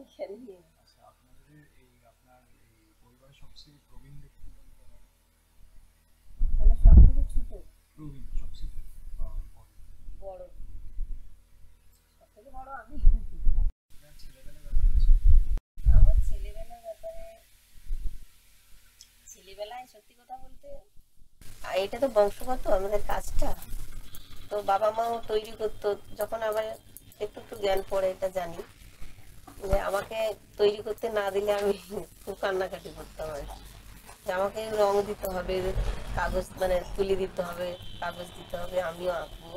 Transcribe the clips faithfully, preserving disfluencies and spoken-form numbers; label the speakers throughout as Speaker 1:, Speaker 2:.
Speaker 1: কেন নিয়ে
Speaker 2: আচ্ছা, আপনাদের এই আপনার এই পরিবারের সবচেয়ে প্রবীণ ব্যক্তি বলতে পারেন?
Speaker 1: তাহলে সব থেকে ছোট
Speaker 2: প্রবীণ সবচেয়ে আহ, বড়।
Speaker 1: বড় সব থেকে বড় আমি।
Speaker 2: আপনার ছেলেবেলার ব্যাপারে কিছু?
Speaker 1: আমার ছেলেবেলার ব্যাপারে ছেলেবেলায় সত্যি কথা বলতে আর এটা তো বংশগত আমাদের কাজটা, তো বাবা মাও তৈরি করতো। যখন আবার একটু একটু জ্ঞান পড়ে এটা জানি যে আমাকে তৈরি করতে না দিলে আমি খুব কান্নাকাটি করতাম আর কি। যে আমাকে রং দিতে হবে, কাগজ মানে তুলি দিতে হবে, কাগজ দিতে হবে, আমিও আঁকবো।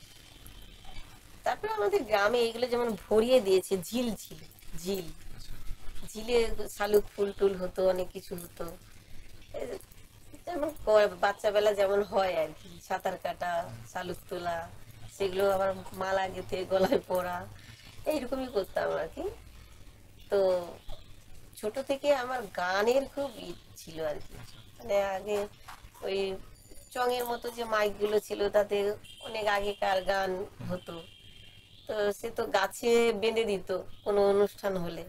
Speaker 1: তারপরে আমাদের গ্রামে এইগুলো যেমন ভরিয়ে দিয়েছে, ঝিল ঝিল ঝিল
Speaker 2: আচ্ছা।
Speaker 1: ঝিলে শালুক ফুল টুল হতো, অনেক কিছু হতো। এই যেমন ক- বাচ্চাবেলা যেমন হয় আর কি, সাঁতার কাটা,
Speaker 2: হুম।
Speaker 1: শালুক তোলা, সেগুলো আবার মালা গেঁথে গলায় পরা, এইরকমই করতাম আর কি। তো ছোট থেকে আমার গানের খুব ই ছিল আর কি।
Speaker 2: আচ্ছা।
Speaker 1: মানে আগে ওই চঙের মতো যে মাইকগুলো ছিল তাতে অনেক আগেকার গান হতো। তো সে তো গাছে বেঁধে দিত কোনো অনুষ্ঠান হলে,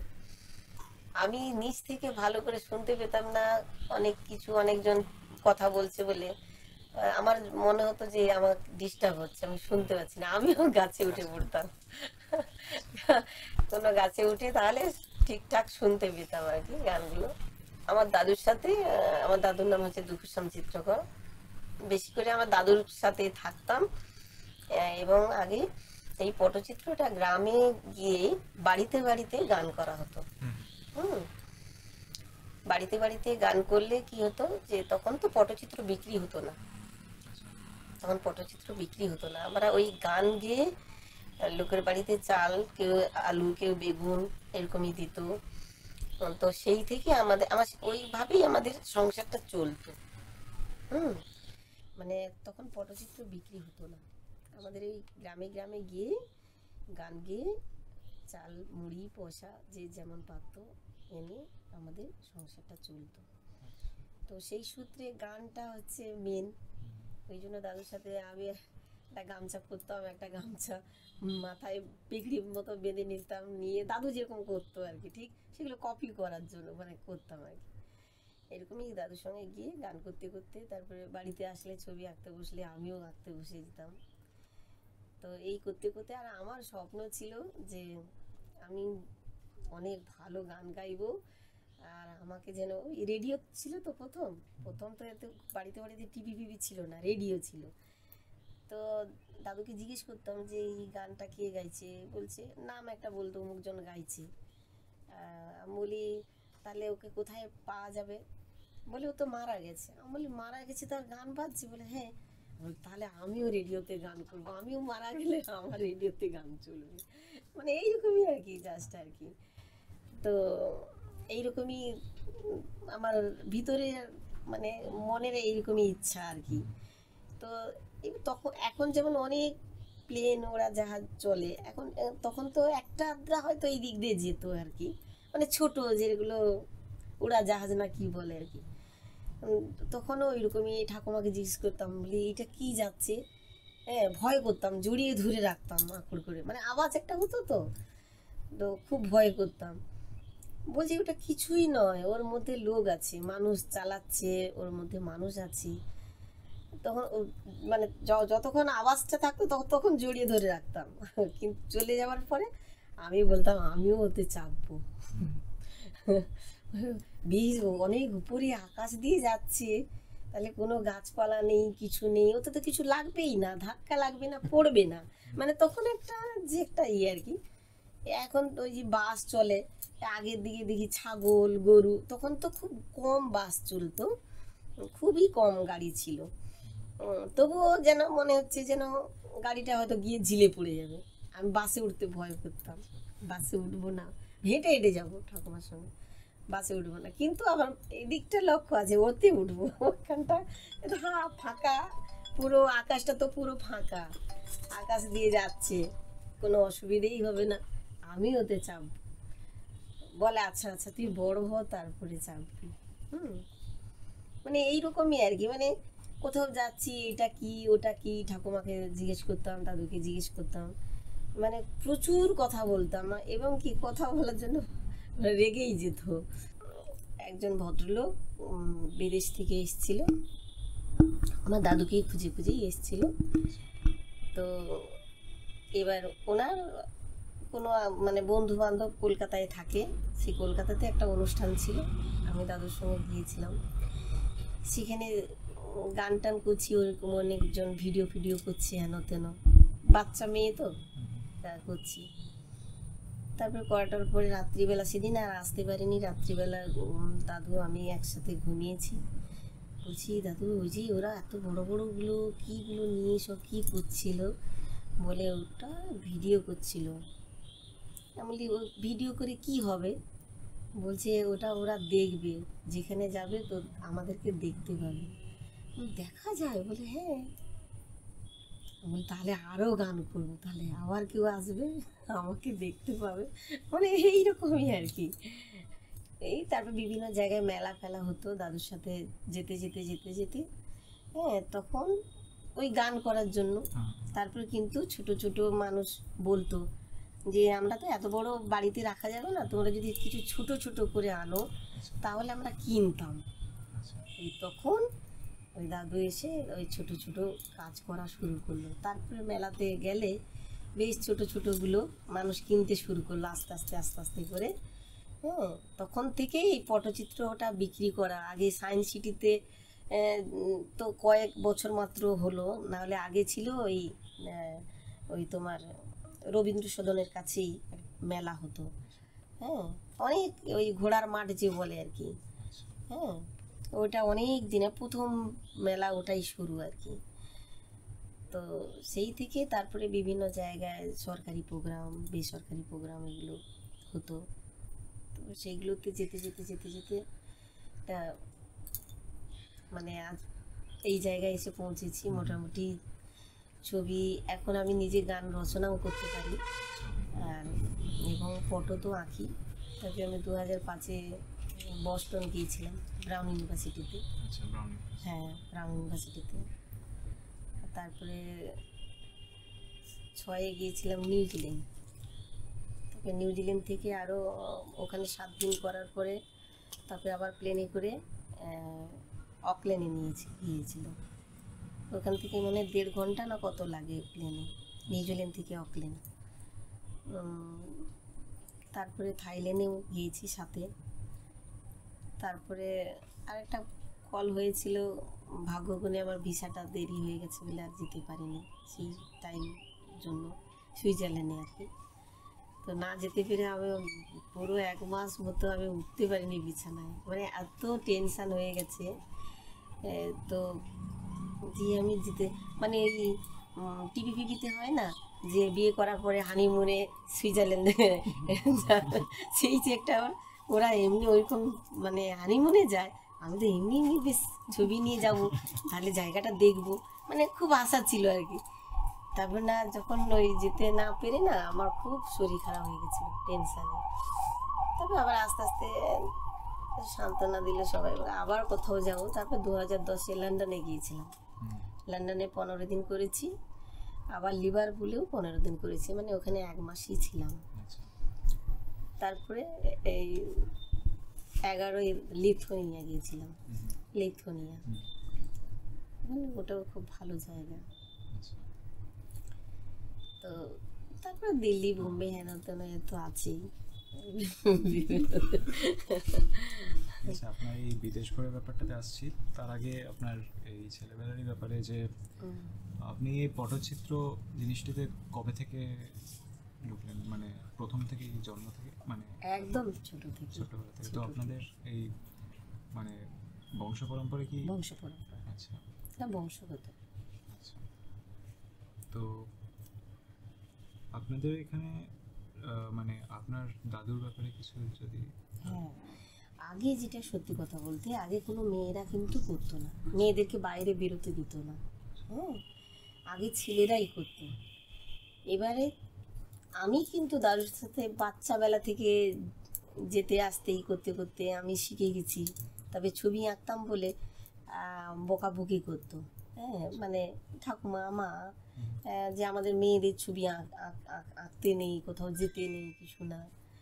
Speaker 1: আমি নিচ থেকে ভালো করে শুনতে পেতাম না অনেক কিছু, অনেকজন কথা বলছে বলে আহ, আমার মনে হতো যে আমার ডিস্টার্ব হচ্ছে, আমি শুনতে পাচ্ছি না, আমিও গাছে উঠে
Speaker 2: আচ্ছা।
Speaker 1: পড়তাম।
Speaker 2: আচ্ছা।
Speaker 1: কোনো গাছে উঠে তাহলে ঠিকঠাক শুনতে পেতাম আর কি গানগুলো। আমার দাদুর সাথে আহ, আমার দাদুর নাম হচ্ছে দুঃখশ্যাম চিত্রকর, বেশি করে আমার দাদুর সাথে থাকতাম। আহ, এবং আগে এই পটচিত্রটা গ্রামে গিয়ে বাড়িতে বাড়িতে গান করা হতো।
Speaker 2: হুম।
Speaker 1: হুম, বাড়িতে বাড়িতে গান করলে কি হতো যে তখন তো পটচিত্র বিক্রি হতো না,
Speaker 2: আচ্ছা।
Speaker 1: তখন পটচিত্র বিক্রি হতো না, আমরা ওই গান গেয়ে আহ, লোকের বাড়িতে চাল, কেউ আলু, কেউ বেগুন, এরকমই দিত। উম, তো সেই থেকে আমাদের আমার ওইভাবেই আমাদের সংসারটা চলতো। হুম, মানে তখন পটচিত্র বিক্রি হতো না,
Speaker 2: আচ্ছা।
Speaker 1: আমাদের এই গ্রামে গ্রামে গিয়ে গান গেয়ে চাল মুড়ি পয়সা যে যেমন পারতো এনে আমাদের সংসারটা চলতো।
Speaker 2: আচ্ছা।
Speaker 1: তো সেই সূত্রে গানটা হচ্ছে মেন।
Speaker 2: হুম।
Speaker 1: ওই জন্য দাদুর সাথে আমি একটা গামছা পরতাম, একটা গামছা মাথায় পিগড়ির মতো বেঁধে নিতাম, নিয়ে দাদু যেরকম করতো আর কি, ঠিক সেগুলো কপি করার জন্য মানে করতাম আর কি। এরকমই দাদুর সঙ্গে গিয়ে গান করতে করতে তারপরে বাড়িতে আসলে ছবি আঁকতে বসলে আমিও আঁকতে বসে যেতাম। তো এই করতে করতে আর আমার স্বপ্ন ছিল যে আমি অনেক ভালো গান গাইবো। আর আমাকে যেন ওই রেডিও ছিল তো প্রথম,
Speaker 2: হুম।
Speaker 1: প্রথম তো এত বাড়িতে বাড়িতে টিভি ফিভি ছিল না, রেডিও ছিল। তো দাদুকে জিজ্ঞেস করতাম যে এই গানটা কে গাইছে, বলছে নাম একটা বলতো অমুকজন গাইছে। আহ, আমি বলি তাহলে ওকে কোথায় পাওয়া যাবে, বলে ও তো মারা গেছে। আমি বলি মারা গেছে তার গান বাজছে, বলে হ্যাঁ। আমি বলি, তাহলে আমিও রেডিওতে গান করবো, আমিও মারা গেলে আমার রেডিওতে গান চলবে। মানে এইরকমই আর কি, জাস্ট আর কি। তো এইরকমই উম, আমার ভিতরে মানে মনের এইরকমই ইচ্ছা আর কি। তো এই তখন এখন যেমন অনেক প্লেন ওরা জাহাজ চলে এখন, আহ, তখন তো একটা আধটা হয়তো এই দিক দিয়ে যেত আর কি, মানে ছোট যেগুলো উড়া জাহাজ না কি বলে আর কি। উম, তখনও ওইরকমই ঠাকুমাকে জিজ্ঞেস করতাম, বলি এটা কি যাচ্ছে। হ্যাঁ, ভয় করতাম, জড়িয়ে ধরে রাখতাম আঁকুড় করে, মানে আওয়াজ একটা হতো তো, তো খুব ভয় করতাম। বলছি ওটা কিছুই নয়, ওর মধ্যে লোক আছে, মানুষ চালাচ্ছে, ওর মধ্যে মানুষ আছে। তখন ও- মানে য- যতক্ষণ আওয়াজটা থাকতো ততক্ষণ জড়িয়ে ধরে রাখতাম। কিন্তু চলে যাওয়ার পরে আমি বলতাম আমিও ওতে চাপবো।
Speaker 2: হুম।
Speaker 1: বীজ অনেক উপরে আকাশ দিয়ে যাচ্ছে, তাহলে কোনো গাছপালা নেই, কিছু নেই, ওতে তো কিছু লাগবেই না, ধাক্কা লাগবে না, পড়বে না।
Speaker 2: হুম।
Speaker 1: মানে তখন একটা যে একটা ইয়ে আর কি। এখন তো ওই যে বাস চলে, আগের দিকে দেখি ছাগল গরু, তখন তো খুব কম বাস চলতো, খুবই কম গাড়ি ছিল। উম, তবুও যেন মনে হচ্ছে যেন গাড়িটা হয়তো গিয়ে ঝিলে পড়ে যাবে। আমি বাসে উঠতে ভয় করতাম,
Speaker 2: আচ্ছা।
Speaker 1: বাসে উঠবো না, হেঁটে হেঁটে যাবো ঠাকুমার সঙ্গে, বাসে উঠবো না। কিন্তু আবার এদিকটা লক্ষ্য আছে, ওতে উঠবো, ওখানটা একটু হা ফাঁকা, পুরো আকাশটা তো পুরো ফাঁকা, আকাশ দিয়ে যাচ্ছে, কোনো অসুবিধেই হবে না, আমি ওতে চাপবো। বলে আচ্ছা আচ্ছা তুই বড় হ তারপরে চাপবি। হুম, মানে এইরকমই আর কি। মানে কোথাও যাচ্ছি, এটা কি ওটা কি, ঠাকুমাকে জিজ্ঞেস করতাম, দাদুকে জিজ্ঞেস করতাম, মানে প্রচুর কথা বলতাম। এবং কি কথা বলার জন্য মানে রেগেই যেত। একজন ভদ্রলোক উম, বিদেশ থেকে এসেছিল, আমার দাদুকে খুঁজে খুঁজেই এসেছিল। তো এবার ওনার কোনো আহ, মানে বন্ধু বান্ধব কলকাতায় থাকে, সেই কলকাতাতে একটা অনুষ্ঠান ছিল, আমি দাদুর সঙ্গে গিয়েছিলাম। সেখানে উম, গান টান করছি, ওরকম অনেকজন ভিডিও ফিডিও করছে, হেন তেন, বাচ্চা মেয়ে তো তা করছি। তারপর করাটার পরে রাত্রিবেলা, সেদিন আর আসতে পারিনি, রাত্রিবেলা উম, দাদু আমি একসাথে ঘুমিয়েছি। বলছি, দাদু ওই যে ওরা এত বড় বড়গুলো কীগুলো নিয়ে সব কী করছিল, বলে ওটা ভিডিও করছিল। আমি বলি, ও ভিডিও করে কি হবে? বলছে ওটা ওরা দেখবে, যেখানে যাবে তো আমাদেরকে দেখতে পাবে। আমি, দেখা যায়? বলে হ্যাঁ। আমি বলি, তাহলে আরও গান করবো, তাহলে আবার কেউ আসবে, আমাকে দেখতে পাবে, মানে এইরকমই আর কি। এই তারপর বিভিন্ন জায়গায় মেলা ফেলা হতো দাদুর সাথে যেতে যেতে যেতে যেতে, হ্যাঁ, তখন ওই গান করার জন্য। তারপর কিন্তু ছোট ছোট মানুষ বলতো যে আমরা তো এত বড় বাড়িতে রাখা যাবে না, তোমরা যদি কিছু ছোট ছোট করে আনো তাহলে আমরা কিনতাম। এই তখন ওই দাদু এসে ওই ছোট ছোট কাজ করা শুরু করলো। তারপরে মেলাতে গেলে বেশ ছোট ছোটগুলো মানুষ কিনতে শুরু করলো আস্তে আস্তে আস্তে আস্তে করে। হ্যাঁ, তখন থেকেই এই পটচিত্রটা বিক্রি করা। আগে সায়েন্স সিটিতে তো কয়েক বছর মাত্র হলো, নাহলে আগে ছিল ওই আহ, ওই তোমার রবীন্দ্র সদনের কাছেই মেলা হতো। হ্যাঁ, অনেক ওই ঘোড়ার মাঠ যে বলে আর কি, হ্যাঁ, ওটা অনেক দিনে প্রথম মেলা ওটাই শুরু আর কি। তো সেই থেকে তারপরে বিভিন্ন জায়গায় সরকারি প্রোগ্রাম, বেসরকারি প্রোগ্রাম এগুলো হতো। তো সেইগুলোতে যেতে যেতে যেতে যেতে একটা মানে আজ এই জায়গায় এসে পৌঁছেছি। মোটামুটি ছবি এখন আমি নিজে গান রচনাও করতে পারি, আর এবং ফটো তো আঁকি। তারপরে আমি দু হাজার পাঁচে বস্টন গিয়েছিলাম, ব্রাউন ইউনিভার্সিটিতে। হ্যাঁ, ব্রাউন ইউনিভার্সিটিতে। তারপরে ছয়ে গিয়েছিলাম নিউজিল্যান্ড। তারপরে নিউজিল্যান্ড থেকে আরও ওখানে সাত দিন করার পরে তারপরে আবার প্লেনে করে অকল্যান্ডে নিয়েছি গিয়েছিল। ওখান থেকে মানে দেড় ঘন্টা না কত লাগে প্লেনে, নিউজিল্যান্ড থেকে অকল্যান্ড। তারপরে থাইল্যান্ডেও গিয়েছি সাথে। তারপরে আরেকটা কল হয়েছিল, ভাগ্যগুণে আমার ভিসাটা দেরি হয়ে গেছে বলে আর যেতে পারিনি সেই টাইম জন্য, সুইজারল্যান্ডে আর কি। তো না যেতে পেরে আমি পুরো এক মাস মতো আমি উঠতে পারিনি বিছানায়, মানে এত টেনশান হয়ে গেছে। তো দিয়ে আমি যেতে মানে এই টিভি ফিভিতে হয় না যে বিয়ে করার পরে হানিমুনে সুইজারল্যান্ডে, সেই যে একটা ওরা এমনি ওইরকম মানে হানিমুনে যায়, আমি তো এমনি এমনি বেশ ছবি নিয়ে যাব, তাহলে জায়গাটা দেখবো, মানে খুব আশা ছিল আর কি। তারপর না যখন ওই যেতে না পেরে না আমার খুব শরীর খারাপ হয়ে গেছিলো টেনশানে। তারপর আবার আস্তে আস্তে সান্ত্বনা দিল সবাই, আবার কোথাও যাবো। তারপর দু হাজার দশে লন্ডনে গিয়েছিলাম, লন্ডনে পনেরো দিন করেছি, আবার লিভারপুলেও পনেরো দিন করেছি, মানে ওখানে এক মাসই ছিলাম। তারপরে এই এগারোই লিথুয়ানিয়া গিয়েছিলাম, লিথুয়ানিয়া, ওটাও খুব ভালো জায়গা। তো তারপরে দিল্লি বোম্বে হেন তেন তো আছেই।
Speaker 2: আচ্ছা, আপনার এই বিদেশ ঘোরার ব্যাপারটাতে আসছি, তার আগে আপনার এই ছেলেবেলারই ব্যাপারে যে আপনি এই পটচিত্র জিনিসটিতে কবে থেকে ঢুকলেন, মানে প্রথম থেকে জন্ম থেকে, মানে
Speaker 1: একদম ছোট থেকে,
Speaker 2: ছোটবেলা থেকে? তো আপনাদের এই মানে বংশ পরম্পরা কি?
Speaker 1: বংশ পরম্পরা,
Speaker 2: আচ্ছা,
Speaker 1: না বংশগত।
Speaker 2: আচ্ছা, তো আপনাদের এখানে মানে আপনার দাদুর ব্যাপারে কিছু যদি?
Speaker 1: হ্যাঁ, আগে যেটা সত্যি কথা বলতে, আগে কোনো মেয়েরা কিন্তু করতো না, মেয়েদেরকে বাইরে বেরোতে দিত না। হ্যাঁ, আগে ছেলেরাই করতো। এবারে আমি কিন্তু দাদুর সাথে বাচ্চাবেলা থেকে যেতে আসতেই করতে করতে আমি শিখে গেছি। তবে ছবি আঁকতাম বলে বকাবকি করতো, হ্যাঁ, মানে ঠাকুমা মা যে আমাদের মেয়েদের ছবি আঁকতে নেই, কোথাও যেতে নেই, কিছু না।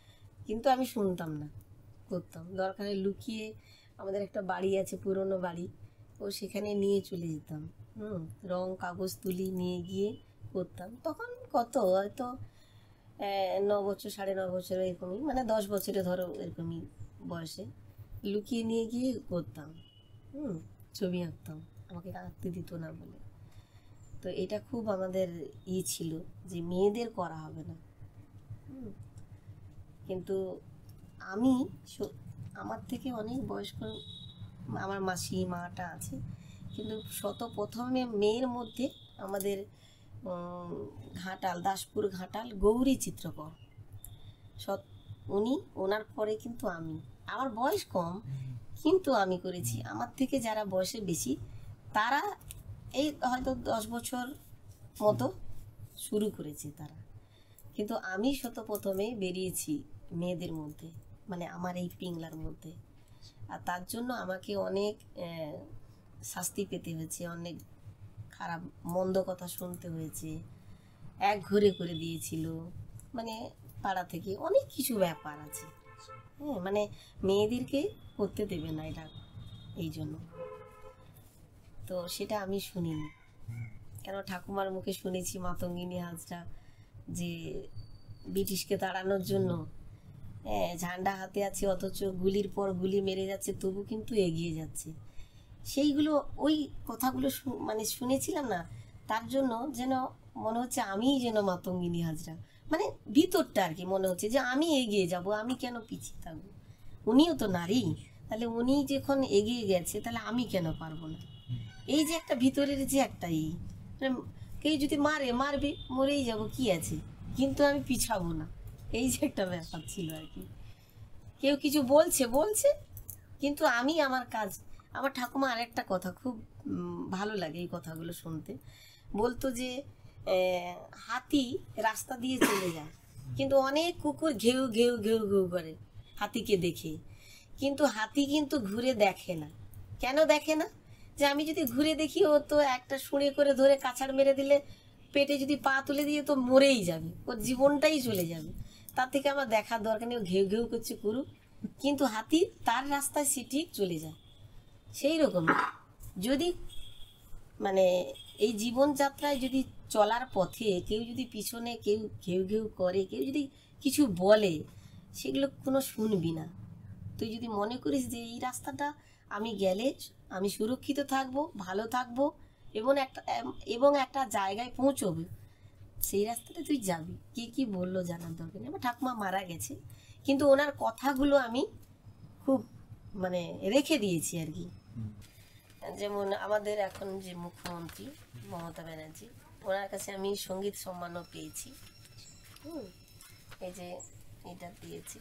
Speaker 1: কিন্তু আমি শুনতাম না, করতাম দরকারে লুকিয়ে। আমাদের একটা বাড়ি আছে, পুরনো বাড়ি, ও সেখানে নিয়ে চলে যেতাম। হুম, রং কাগজ তুলি নিয়ে গিয়ে করতাম। তখন কত হয়তো আহ, ন বছর সাড়ে ন বছর এরকমই, মানে দশ বছরে ধরো এরকমই বয়সে লুকিয়ে নিয়ে গিয়ে করতাম। হুম, ছবি আঁকতাম, আমাকে আঁকতে দিত না বলে। তো এটা খুব আমাদের ই ছিল যে মেয়েদের করা হবে না। হুম, কিন্তু আমি স- আমার থেকে অনেক বয়স্ক আমার মাসি মাটা আছে, কিন্তু শত প্রথমে মেয়ের মধ্যে আমাদের উম, ঘাটাল, দাসপুর ঘাটাল গৌরী চিত্রকর, সৎ উনি, ওনার পরে কিন্তু আমি। আমার বয়স কম, কিন্তু আমি করেছি। আমার থেকে যারা বয়সে বেশি তারা এই হয়তো দশ বছর মতো শুরু করেছে তারা, কিন্তু আমি শত প্রথমে বেরিয়েছি মেয়েদের মধ্যে, মানে আমার এই পিংলার মধ্যে। আর তার জন্য আমাকে অনেক আহ, শাস্তি পেতে হয়েছে, অনেক খারাপ মন্দ কথা শুনতে হয়েছে, এক ঘরে করে দিয়েছিল, মানে পাড়া থেকে অনেক কিছু ব্যাপার আছে। হ্যাঁ, মানে মেয়েদেরকে করতে দেবে না এটা, এই জন্য। তো সেটা আমি শুনিনি, কেন ঠাকুমার মুখে শুনেছি মাতঙ্গিনী হাজরা যে ব্রিটিশকে তাড়ানোর জন্য হ্যাঁ ঝান্ডা হাতে আছে, অথচ গুলির পর গুলি মেরে যাচ্ছে, তবু কিন্তু এগিয়ে যাচ্ছে। সেইগুলো ওই কথাগুলো শু- মানে শুনেছিলাম না, তার জন্য যেন মনে হচ্ছে আমিই যেন মাতঙ্গিনী হাজরা, মানে ভিতরটা আর কি মনে হচ্ছে যে আমি এগিয়ে যাব, আমি কেন পিছিয়ে থাকবো। উনিও তো নারী, তাহলে উনি যখন এগিয়ে গেছে তাহলে আমি কেন পারবো না। এই যে একটা ভিতরের যে একটা ই, মানে কেউ যদি মারে মারবে, মরেই যাব, কি আছে, কিন্তু আমি পিছাবো না। এই যে একটা ব্যাপার ছিল আর কি। কেউ কিছু বলছে বলছে, কিন্তু আমি আমার কাজ। আমার ঠাকুমা আরেকটা কথা খুব উম, ভালো লাগে এই কথাগুলো শুনতে, বলতো যে আহ, হাতি রাস্তা দিয়ে চলে যায়, কিন্তু অনেক কুকুর ঘেউ ঘেউ ঘেউ ঘেউ করে হাতিকে দেখে, কিন্তু হাতি কিন্তু ঘুরে দেখে না। কেন দেখে না? যে আমি যদি ঘুরে দেখি, ও তো একটা শুঁড়ে করে ধরে কাছাড় মেরে দিলে, পেটে যদি পা তুলে দিয়ে তো মরেই যাবে, ওর জীবনটাই চলে যাবে। তার থেকে আমার দেখার দরকার নেই, ও ঘেউ ঘেউ করছে করুক, কিন্তু হাতি তার রাস্তায় সে ঠিক চলে যায়। সেই রকম যদি মানে এই জীবনযাত্রায় যদি চলার পথে কেউ যদি পিছনে কেউ ঘেউ ঘেউ করে, কেউ যদি কিছু বলে, সেগুলো কোনো শুনবি না। তুই যদি মনে করিস যে এই রাস্তাটা আমি গেলে আমি সুরক্ষিত থাকবো, ভালো থাকবো, এবং একটা এবং একটা জায়গায় পৌঁছবে, সেই রাস্তাটা তুই যাবি। কে কি বললো জানার দরকার নেই। আমার ঠাকুমা মারা গেছে, কিন্তু ওনার কথাগুলো আমি খুব মানে রেখে দিয়েছি আর কি। যেমন আমাদের এখন যে মুখ্যমন্ত্রী মমতা ব্যানার্জি, ওনার কাছে আমি সঙ্গীত সম্মানও পেয়েছি। হুম, এই যে এটা দিয়েছি,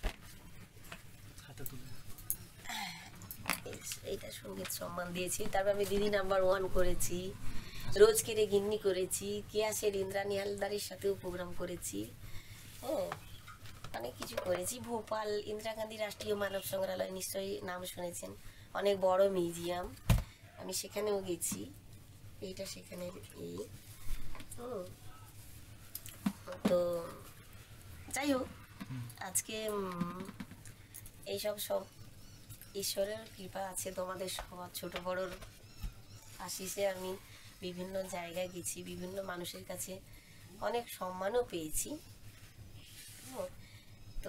Speaker 1: এই- এইটা সঙ্গীত সম্মান দিয়েছি। তারপর আমি দিদি নাম্বার ওয়ান করেছি, রোজ কেড়ে গিন্নি করেছি, কেয়াসের ইন্দ্রাণী হালদারের সাথেও প্রোগ্রাম করেছি। হ্যাঁ, অনেক কিছু করেছি। ভোপাল ইন্দিরা গান্ধী রাষ্ট্রীয় মানব সংগ্রহালয় নিশ্চয়ই নাম শুনেছেন, অনেক বড় মিউজিয়াম, আমি সেখানেও গেছি। এইটা সেখানে এই হুম, তো যাই হোক, আজকে উম, এইসব সব ঈশ্বরের কৃপা আছে, তোমাদের সবার ছোট বড়োর আশিসে আমি বিভিন্ন জায়গায় গেছি, বিভিন্ন মানুষের কাছে অনেক সম্মানও পেয়েছি। হুম, তো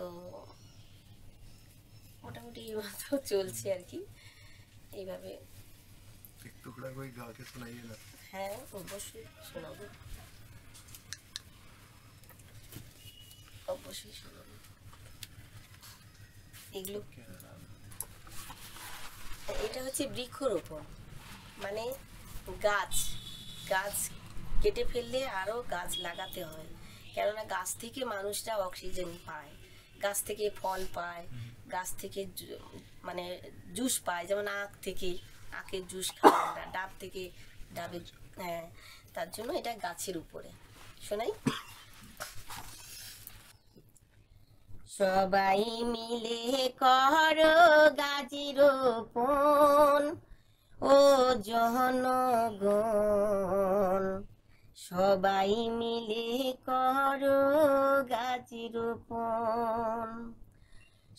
Speaker 1: মোটামুটি এইভাবে চলছে আর কি, এইভাবে।
Speaker 3: एक टुकड़ा कोई गा के सुनाइए ना।
Speaker 1: হ্যাঁ, অবশ্যই শোনাবো, অবশ্যই শোনাবো। এগুলো এটা হচ্ছে বৃক্ষরোপণ, মানে গাছ গাছ কেটে ফেললে আরও গাছ লাগাতে হয়, কেননা গাছ থেকে মানুষরা অক্সিজেন পায়, গাছ থেকে ফল পায়, গাছ থেকে জু- মানে জুস পায়, যেমন আখ থেকে আখের জুস খাওয়া, আমরা ডাব থেকে ডাবের, হ্যাঁ, তার জন্য এটা গাছের উপরে শোনাই। সবাই মিলে করো গাছি রোপণ, ও জনগণ, সবাই মিলে করো গাছ রোপণ।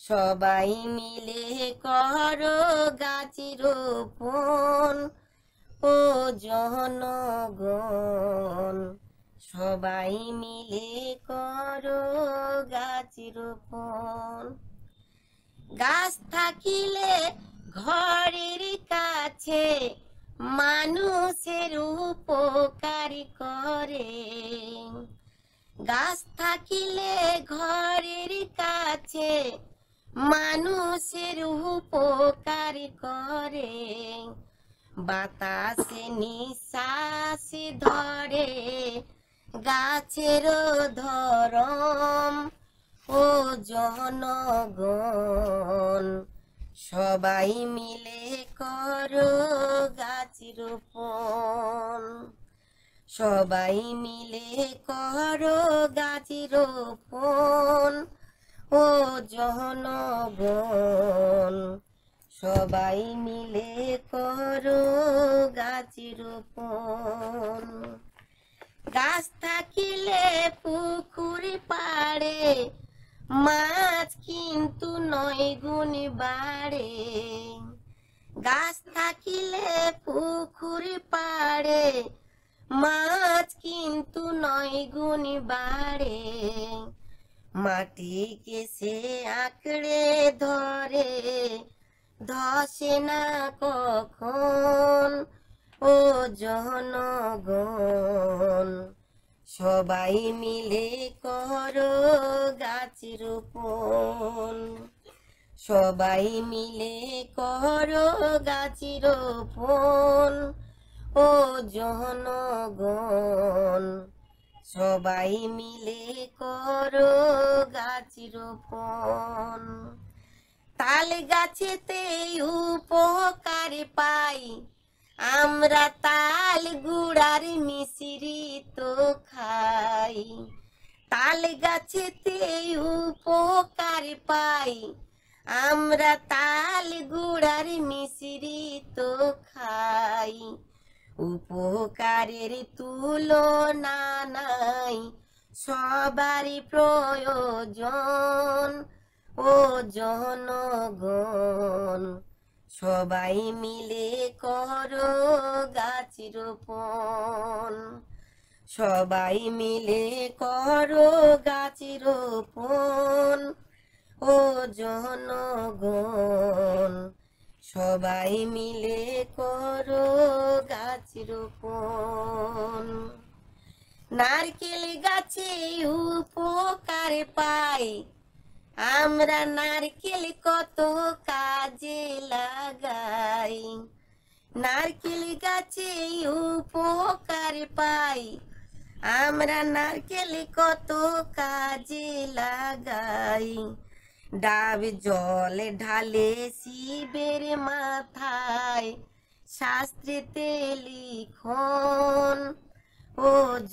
Speaker 1: সবাই মিলে করো গাছ রোপণ ও জনগণ, সবাই মিলে করো গাছ রোপণ। গাছ থাকিলে ঘরের কাছে মানুষের উপকার করে, গাছ থাকিলে ঘরের কাছে মানুষের উপকার করে, বাতাসে নিঃশ্বাস ধরে গাছের ধরম ও জনগণ, সবাই মিলে করো গাছ রোপণ, সবাই মিলে করো গাছ রোপণ ও জনগণ, সবাই মিলে করো গাছ রোপণ। গাছ থাকিলে পুকুর পাড়ে মাছ কিন্তু নয় গুণ বাড়ে, গাছ থাকিলে পুকুর পাড়ে মাছ কিন্তু নয় গুণ বাড়ে, মাটিকে সে আঁকড়ে ধরে ধসে না কখন ও জনগণ, সবাই মিলে করো গাছ রোপণ, সবাই মিলে করো গাছ রোপণ ও জনগণ, সবাই মিলে করো গাছ রোপণ। তাল গাছেতে উপকার পাই আমরা, তাল গুড়ার মিশ্রিত খাই, তাল গাছেতে উপকার পাই আমরা, তাল গুড়ার মিশ্রিত খাই, উপকারের তুলনা নাই সবারই প্রয়োজন ও জনগণ, সবাই মিলে করো গাছ রোপণ, সবাই মিলে করো গাছ রোপণ ও জনগণ, সবাই মিলে করো গাছ রোপণ। নারকেল গাছে উপকার পাই আমরা, নারকেল কত কাজে লাগাই, নারকেল গাছে উপকার পাই আমরা, নারকেল কত কাজে লাগাই, ডাব জল ঢালে শিবের মাথায় শাস্ত্রেতে লিখন ও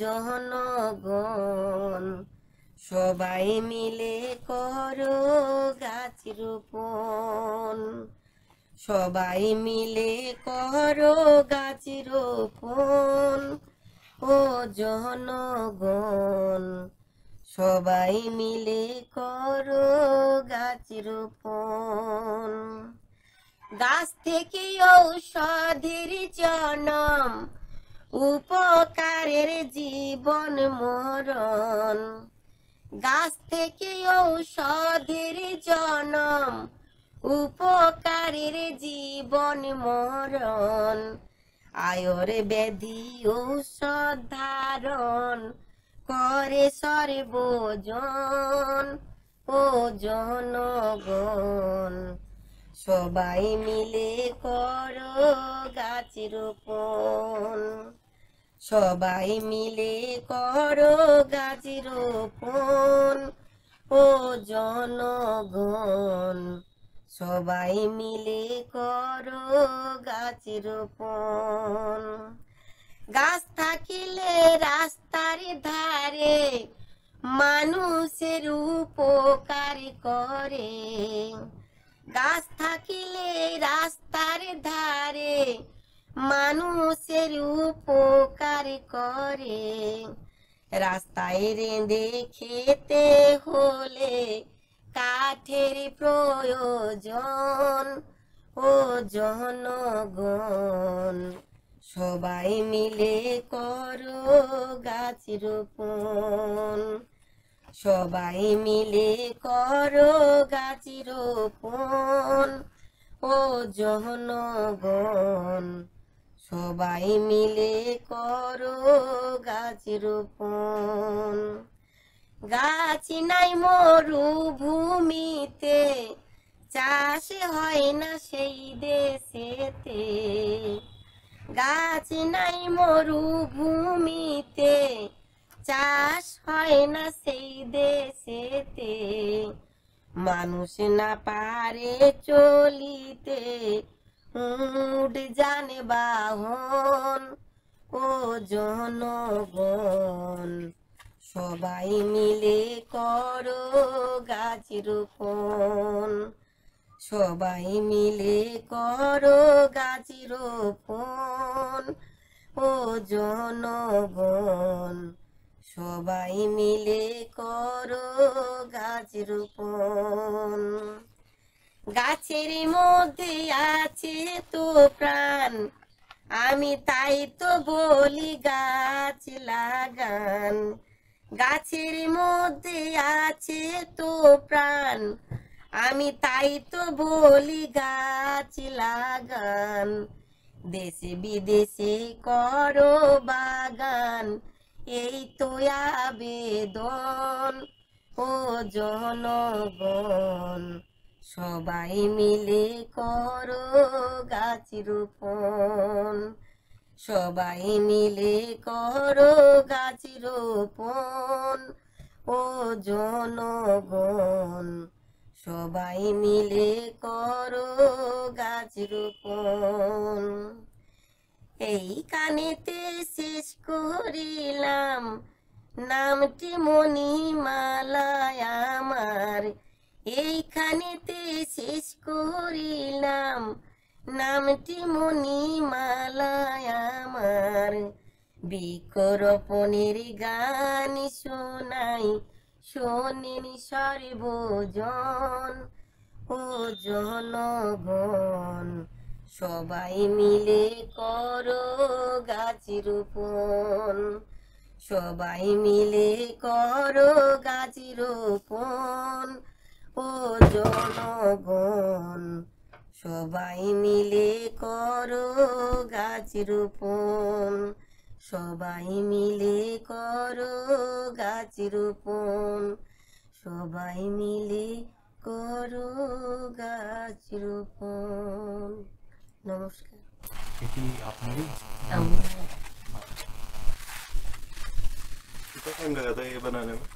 Speaker 1: জনগণ, সবাই মিলে করো গাছ রোপণ, সবাই মিলে করো গাছ রোপণ ও জনগণ, সবাই মিলে করো গাছ রোপণ। গাছ থেকে ঔষধের জন্ম, উপকারের জীবন মরণ, গাছ থেকে ঔষধের জন্ম, উপকারের জীবন মরণ, আয়র ব্যাধি ঔষধ ধারণ করে সর্বজন ও জনগণ, সবাই মিলে করো গাছ রোপণ, সবাই মিলে করো গাছ রোপণ ও জনগণ, সবাই মিলে করো গাছ রোপণ। গাছ থাকিলে রাস্তার ধারে মানুষের উপকার করে, গাছ থাকিলে রাস্তার ধারে মানুষের উপকার করে, রাস্তায় রেঁধে খেতে হলে কাঠের প্রয়োজন ও জনগণ, সবাই মিলে করো গাছ রোপণ, সবাই মিলে করো গাছ রোপণ ও জনগণ, সবাই মিলে করো গাছ রোপণ। গাছ নাই মরুভূমিতে, চাষ হয় না সেই দেশেতে, গাছ নাই মরুভূমিতে, চাষ হয় না সেই দেশেতে, মানুষ না পারে চলিতে উট যানবাহন ও জনগণ, সবাই মিলে করো গাছ রোপণ, সবাই মিলে করো গাছ রোপণ ও জনগণ, সবাই মিলে করো গাছ রোপণ। গাছের মধ্যে আছে তো প্রাণ, আমি তাই তো বলি গাছ লাগান, গাছের মধ্যে আছে তো প্রাণ, আমি তাই তো বলি গাছ লাগান, দেশে বিদেশে করো বাগান, এই তো আবেদন ও জনগণ, সবাই মিলে করো গাছ রোপণ, সবাই মিলে করো গাছ রোপণ ও জনগণ, সবাই মিলে করো গাছ রোপণ। এই কানেতে শেষ করিলাম নামটি মণিমালায় আমার, এইখানেতে শেষ করিলাম নামটি মণিমালায় আমার, বৃক্ষরোপণের গান শোনাই শোনেন সর্বজন ও জনগণ, সবাই মিলে করো গাছ রোপণ, সবাই মিলে করো গাছ রোপণ ও জনগণ, সবাই মিলে করো গাছ রোপণ, সবাই মিলে করো গাছ রোপণ, সবাই মিলে করো গাছ রোপণ। नमस्कार।
Speaker 2: এটি আপনারই?
Speaker 1: আমার
Speaker 3: कितना टाइम लगा था ये बनाने में?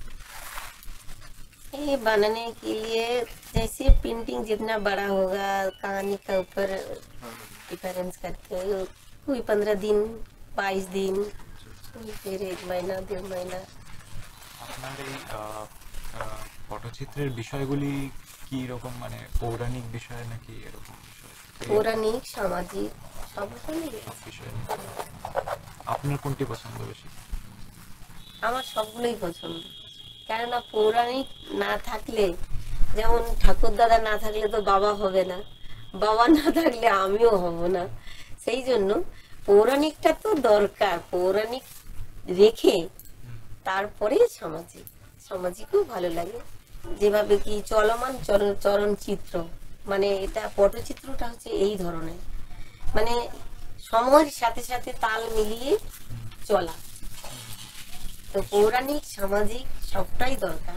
Speaker 1: ये बनाने के लिए जैसे पेंटिंग जितना बड़ा होगा कहानी का ऊपर डिफरेंस करके कोई पंद्रह दिन बाईस दिन फिर एक महीना डेढ़ महीना।
Speaker 2: আপনার এই আহ, আহ, পটচিত্রের বিষয়গুলি কি রকম, মানে পৌরাণিক বিষয় নাকি এরকম বিষয়?
Speaker 1: পৌরাণিক সামাজিক সব রকমই
Speaker 2: সব বিষয় নিয়ে। আপনার কোনটি পছন্দ বেশি?
Speaker 1: আমার সবগুলোই পছন্দ, কেননা পৌরাণিক না থাকলে, যেমন ঠাকুর দাদা না থাকলে তো বাবা হবে না, বাবা না থাকলে আমিও হব না, সেই জন্য পৌরাণিকটা তো দরকার, পৌরাণিক রেখে তারপরে সামাজিক, সামাজিকও ভালো লাগে। যেভাবে কি চলমান চরণ চরণ চিত্র, মানে এটা পটচিত্রটা হচ্ছে এই ধরনের, মানে সময়ের সাথে সাথে তাল মিলিয়ে চলা, তো পৌরাণিক সামাজিক সবটাই দরকার।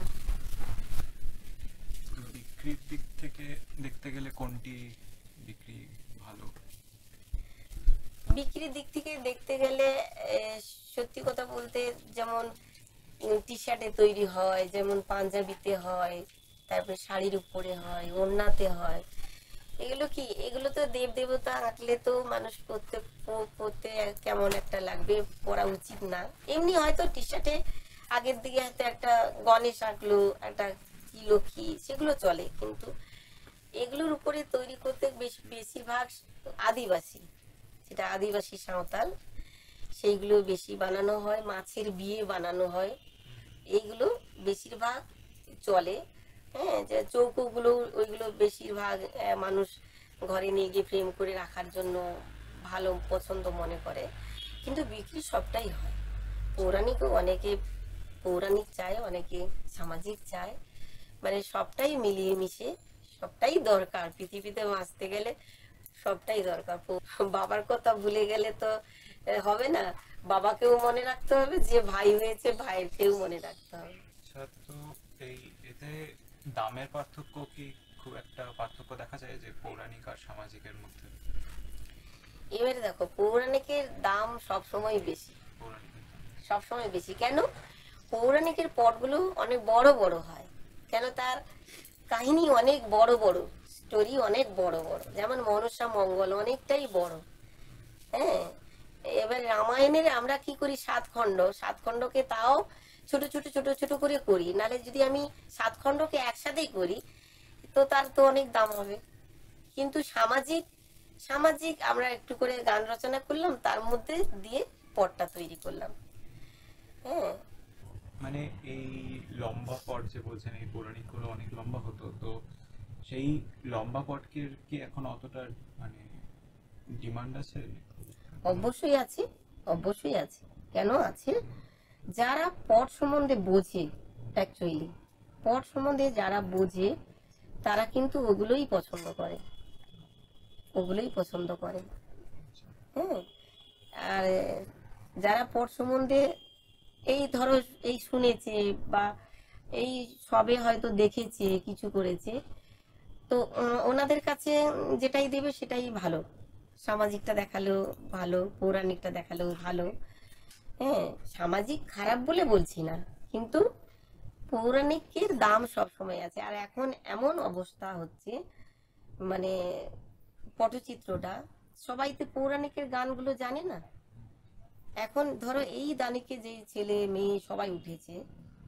Speaker 2: বিক্রির দিক থেকে দেখতে গেলে কোনটি বিক্রি ভালো?
Speaker 1: বিক্রির দিক থেকে দেখতে গেলে আহ, সত্যি কথা বলতে, যেমন টি শার্টে তৈরি হয়, যেমন পাঞ্জাবিতে হয়, তারপরে শাড়ির উপরে হয়, ওড়নাতে হয়, এগুলো কি, এগুলো তো দেব দেবতা আঁকলে তো মানুষ পরতে পরতে কেমন একটা লাগবে, পরা উচিত না। এমনি হয়তো টি শার্টে আগের দিকে হয়তো একটা গণেশ আঁকলো, একটা কি লক্ষ্মী, সেগুলো চলে, কিন্তু এগুলোর উপরে তৈরি করতে বেশ বেশিরভাগ আদিবাসী, সেটা আদিবাসী সাঁওতাল, সেইগুলো বেশি বানানো হয়, মাছের বিয়ে বানানো হয়, এইগুলো বেশিরভাগ চলে। হ্যাঁ, যে চৌকোগুলো ওইগুলো বেশিরভাগ আহ, মানুষ ঘরে নিয়ে গিয়ে ফ্রেম করে রাখার জন্য ভালো পছন্দ মনে করে, কিন্তু বিক্রি সবটাই হয়। পৌরাণিকও অনেকে পৌরাণিক চায়, অনেকে সামাজিক চায়, মানে সবটাই মিলিয়ে মিশে সবটাই দরকার। পৃথিবীতে বাঁচতে গেলে সবটাই দরকার। পৌ- বাবার কথা ভুলে গেলে তো আহ, হবে না। বাবাকেও মনে রাখতে হবে, যে ভাই হয়েছে ভাইকেও মনে রাখতে হবে।
Speaker 2: আচ্ছা, তো এই এতে দামের পার্থক্য কি খুব একটা পার্থক্য দেখা যায় যে পৌরাণিক আর সামাজিকের মধ্যে?
Speaker 1: এবারে দেখো, পৌরাণিকের দাম সবসময় বেশি,
Speaker 2: পৌরাণিকের দাম
Speaker 1: সবসময় বেশি। কেন? পৌরাণিকের পটগুলো অনেক বড় বড় হয়। কেন? তার কাহিনী অনেক বড় বড়, স্টোরি অনেক বড় বড়। যেমন মনসা মঙ্গল অনেকটাই বড়। হ্যাঁ, এবার রামায়ণের আমরা কি করি, সাত খণ্ড, সাত খণ্ডকে তাও ছোট ছোট ছোট ছোট করে করি। নালে যদি আমি সাত খণ্ডকে একসাথেই করি তো তার তো অনেক দাম হবে। কিন্তু সামাজিক সামাজিক আমরা একটু করে গান রচনা করলাম, তার মধ্যে দিয়ে পটটা তৈরি করলাম। হ্যাঁ,
Speaker 2: মানে এই লম্বা পট যে বলছেন, এই পৌরাণিক গুলো অনেক লম্বা হতো, তো সেই লম্বা পটকে কি এখন অতটা মানে ডিমান্ড আছে?
Speaker 1: অবশ্যই আছে, অবশ্যই আছে। কেন আছে? যারা পট সম্বন্ধে বোঝে, অ্যাকচুয়ালি পট সম্বন্ধে যারা বোঝে তারা কিন্তু ওগুলোই পছন্দ করে, ওগুলোই পছন্দ করে। হ্যাঁ, আর যারা পট সম্বন্ধে এই ধরো এই শুনেছে বা এই সবে হয়তো দেখেছে, কিছু করেছে, তো উম, ওনাদের কাছে যেটাই দেবে সেটাই ভালো। সামাজিকটা দেখালেও ভালো, পৌরাণিকটা দেখালেও ভালো। হ্যাঁ, সামাজিক খারাপ বলে বলছি না, কিন্তু পৌরাণিকের দাম সব সময় আছে। আর এখন এমন অবস্থা হচ্ছে, মানে পটচিত্রটা সবাই তো পৌরাণিকের গানগুলো জানে না। এখন ধরো এই দানিকে যে ছেলে মেয়ে সবাই উঠেছে,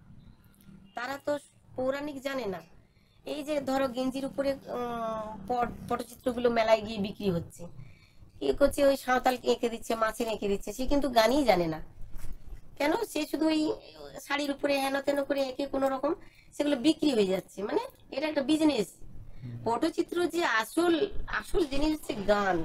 Speaker 1: তারা তো পৌরাণিক জানে না। এই যে ধরো গেঞ্জির উপরে উম, পট- পটচিত্রগুলো মেলায় গিয়ে বিক্রি হচ্ছে, কি করছে, ওই সাঁওতালকে এঁকে দিচ্ছে, মাছের এঁকে দিচ্ছে, সে কিন্তু গানই জানে না। কেন? সে শুধু ওই শাড়ির উপরে হেন তেন করে এঁকে কোনো রকম সেগুলো বিক্রি হয়ে যাচ্ছে, মানে এটা একটা বিজনেস। পটচিত্র যে আসল আসল জিনিস হচ্ছে গান।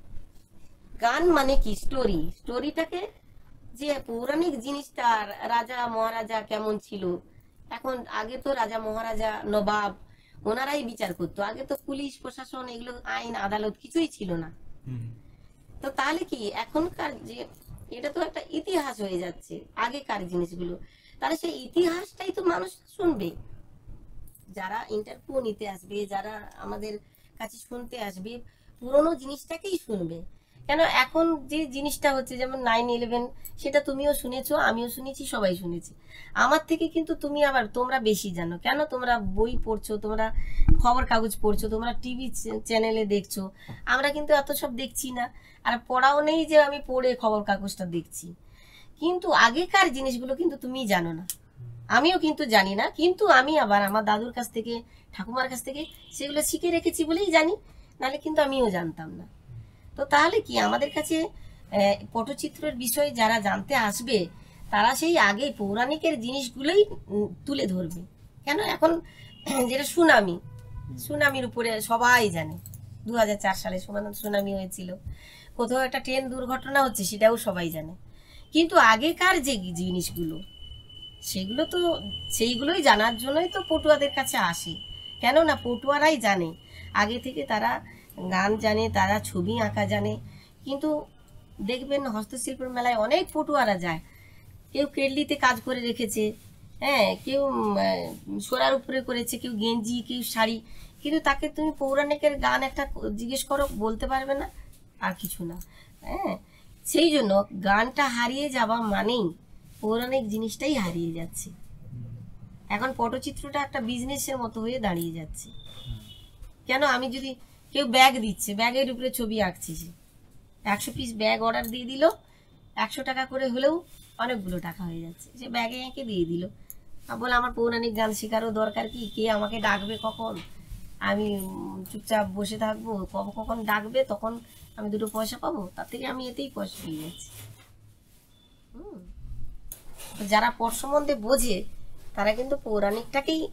Speaker 1: গান মানে কি? স্টোরি। স্টোরিটাকে, যে পৌরাণিক জিনিসটা, রাজা মহারাজা কেমন ছিল, এখন আগে তো রাজা মহারাজা নবাব ওনারাই বিচার করতো। আগে তো পুলিশ প্রশাসন এগুলো আইন আদালত কিছুই ছিল না।
Speaker 2: হুম।
Speaker 1: তো তাহলে কি এখনকার যে, এটা তো একটা ইতিহাস হয়ে যাচ্ছে আগেকার জিনিসগুলো, তাহলে সেই ইতিহাসটাই তো মানুষ শুনবে। যারা ইন্টারভিউ নিতে আসবে, যারা আমাদের কাছে শুনতে আসবে, পুরোনো জিনিসটাকেই শুনবে। কেন? এখন যে জিনিসটা হচ্ছে, যেমন নাইন ইলেভেন, সেটা তুমিও শুনেছো, আমিও শুনেছি, সবাই শুনেছি। আমার থেকে কিন্তু তুমি আবার তোমরা বেশি জানো। কেন? তোমরা বই পড়ছো, তোমরা খবর কাগজ পড়ছো, তোমরা টিভি চ্যানেলে দেখছো। আমরা কিন্তু এত সব দেখছি না, আর পড়াও নেই যে আমি পড়ে খবর কাগজটা দেখছি। কিন্তু আগেকার জিনিসগুলো কিন্তু তুমি জানো না, আমিও কিন্তু জানি না। কিন্তু আমি আবার আমার দাদুর কাছ থেকে, ঠাকুমার কাছ থেকে সেগুলো শিখে রেখেছি বলেই জানি, নাহলে কিন্তু আমিও জানতাম না। তো তাহলে কি আমাদের কাছে আহ, পটচিত্রের বিষয়ে যারা জানতে আসবে, তারা সেই আগে পৌরাণিকের জিনিসগুলোই উম, তুলে ধরবে। কেন? এখন যেটা সুনামি, সুনামির উপরে সবাই জানে, দু হাজার চার সালে সুনামি সুনামি হয়েছিল, কোথাও একটা ট্রেন দুর্ঘটনা হচ্ছে, সেটাও সবাই জানে। কিন্তু আগেকার যে জিনিসগুলো, সেগুলো তো সেইগুলোই জানার জন্যই তো পটুয়াদের কাছে আসে। কেন না? পটুয়ারাই জানে আগে থেকে, তারা গান জানে, তারা ছবি আঁকা জানে। কিন্তু দেখবেন হস্তশিল্পের মেলায় অনেক পটুয়ারা যায়, কেউ কেটলিতে কাজ করে রেখেছে, হ্যাঁ, কেউ উম, আহ, সোরার উপরে করেছে, কেউ গেঞ্জি, কেউ শাড়ি, কিন্তু তাকে তুমি পৌরাণিকের গান একটা জিজ্ঞেস করো, বলতে পারবে না, আর কিছু না। হ্যাঁ, সেই জন্য গানটা হারিয়ে যাওয়া মানেই পৌরাণিক জিনিসটাই হারিয়ে যাচ্ছে। এখন পটচিত্রটা একটা বিজনেসের মতো হয়ে দাঁড়িয়ে যাচ্ছে। কেন? আমি যদি, কেউ ব্যাগ দিচ্ছে, ব্যাগের উপরে ছবি আঁকছে, সে একশো পিস ব্যাগ অর্ডার দিয়ে দিল, একশো টাকা করে হলেও অনেকগুলো টাকা হয়ে যাচ্ছে, সে ব্যাগে এঁকে দিয়ে দিল। আর বলে আমার পৌরাণিক গান শেখারও দরকার কি, কে আমাকে ডাকবে কখন, আমি উম, চুপচাপ বসে থাকবো, কখন কখন ডাকবে তখন আমি দুটো পয়সা পাবো, তার থেকে আমি এতেই পয়সা পেয়ে যাচ্ছি। হুম, তো যারা পট সম্বন্ধে বোঝে তারা কিন্তু পৌরাণিকটাকেই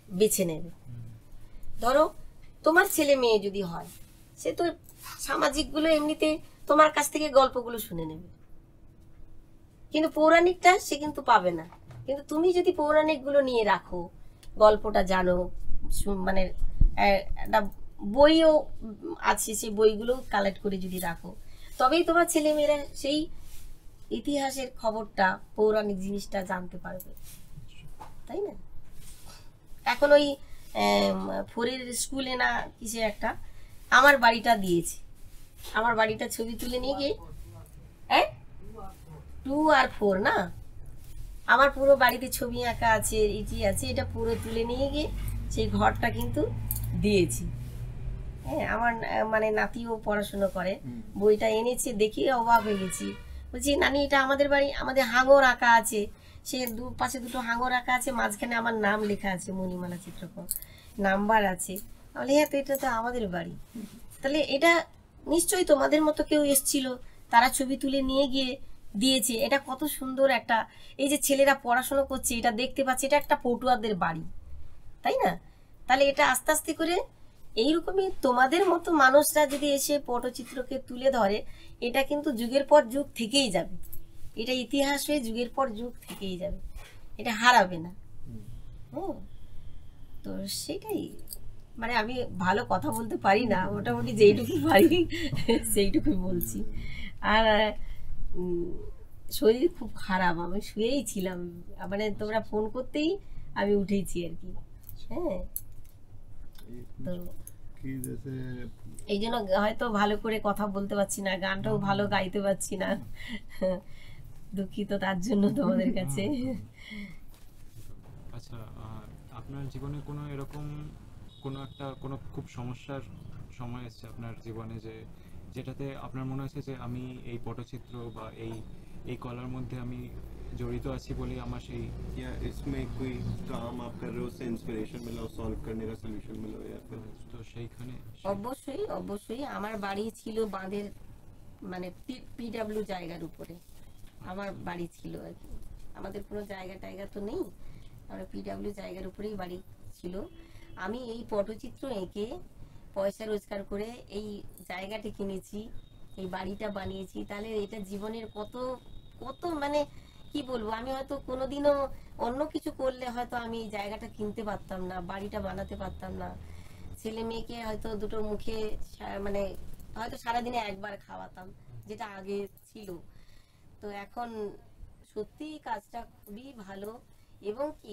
Speaker 1: বেছে নেবে। ধরো তোমার ছেলে মেয়ে যদি হয়, সে তো সামাজিকগুলো এমনিতে তোমার কাছ থেকে গল্পগুলো শুনে নেবে, কিন্তু পৌরাণিকটা সে কিন্তু পাবে না। কিন্তু তুমি যদি পৌরাণিকগুলো নিয়ে রাখো, গল্পটা জানো, শু- মানে আহ, একটা বইও আছে, সেই বইগুলো কালেক্ট করে যদি রাখো, তবেই তোমার ছেলে মেয়েরা সেই ইতিহাসের খবরটা, পৌরাণিক জিনিসটা জানতে পারবে, তাই না? এখন ওই ফোরের স্কুলে না কিসে একটা আমার বাড়িটা দিয়েছে, আমার বাড়িটা ছবি তুলে নিয়ে গিয়ে, হ্যাঁ টু আর ফোর না, আমার পুরো বাড়িতে ছবি আঁকা আছে, ইটি আছে, এটা পুরো তুলে নিয়ে গিয়ে সেই ঘরটা কিন্তু দিয়েছি। হ্যাঁ, আমার আহ, মানে নাতিও পড়াশুনো করে, বইটা এনেছে, দেখে অবাক হয়ে গেছি। বলছি নানি এটা আমাদের বাড়ি, আমাদের হাঙর আঁকা আছে, সে দু পাশে দুটো হাঙর আঁকা আছে, মাঝখানে আমার নাম লেখা আছে, মণিমালা চিত্রকর, নাম্বার আছে। বলে হ্যাঁ, তো এটা তো আমাদের বাড়ি। তাহলে এটা নিশ্চয়ই তোমাদের মতো কেউ এসছিল, তারা ছবি তুলে নিয়ে গিয়ে দিয়েছে। এটা কত সুন্দর একটা, এই যে ছেলেরা পড়াশোনা করছে, এটা দেখতে পাচ্ছে, এটা একটা পটুয়াদের বাড়ি, তাই না? তাহলে এটা আস্তে আস্তে করে এইরকমই তোমাদের মতো মানুষরা যদি এসে পটচিত্রকে তুলে ধরে, এটা কিন্তু যুগের পর যুগ থেকেই যাবে, এটা ইতিহাস হয়ে যুগের পর যুগ থেকেই যাবে, এটা হারাবে না। হুম, তো সেটাই, মানে আমি ভালো কথা বলতে পারি না, মোটামুটি যেইটুকু পারি সেইটুকুই বলছি। আর উম, শরীর খুব খারাপ, আমি শুয়েই ছিলাম, মানে তোমরা ফোন করতেই আমি উঠেছি আর কি। হ্যাঁ, তো
Speaker 3: कि जैसे
Speaker 1: এই জন্য হয়তো ভালো করে কথা বলতে পারছি না, গানটাও ভালো গাইতে পারছি না, দুঃখিত তার জন্য তোমাদের কাছে।
Speaker 2: আচ্ছা, আহ, আপনার জীবনে কোনো এরকম কোনো একটা কোনো খুব সমস্যার সময় এসেছে আপনার জীবনে, যে যেটাতে আপনার মনে হয়েছে যে আমি এই পটচিত্র বা এই এই কলার মধ্যে আমি জড়িত আছি বলে আমার সেই,
Speaker 3: या इसमें कोई काम आप कर रहे हो उससे इंस्पिरेशन मिला हो, सॉल्व करने का सोल्यूशन मिला हो, या फिर
Speaker 2: তো সেইখানে
Speaker 1: অবশ্যই অবশ্যই আমার বাড়ি ছিল বাঁধের, মানে পিডাব্লিউ জায়গার উপরে আমার বাড়ি ছিল আর কি। আমাদের কোনো জায়গা টায়গা তো নেই, আমরা পিডাব্লিউ জায়গার উপরেই বাড়ি ছিল। আমি এই পটচিত্র এঁকে পয়সা রোজগার করে এই জায়গাটা কিনেছি, এই বাড়িটা বানিয়েছি। তাহলে এটা জীবনের কত কত মানে কি বলবো, আমি হয়তো কোনোদিনও অন্য কিছু করলে হয়তো আমি এই জায়গাটা কিনতে পারতাম না, বাড়িটা বানাতে পারতাম না, ছেলে মেয়েকে হয়তো দুটো মুখে সা- মানে হয়তো সারাদিনে একবার খাওয়াতাম, যেটা আগে ছিল। তো এখন সত্যি কাজটা খুবই ভালো। এবং কি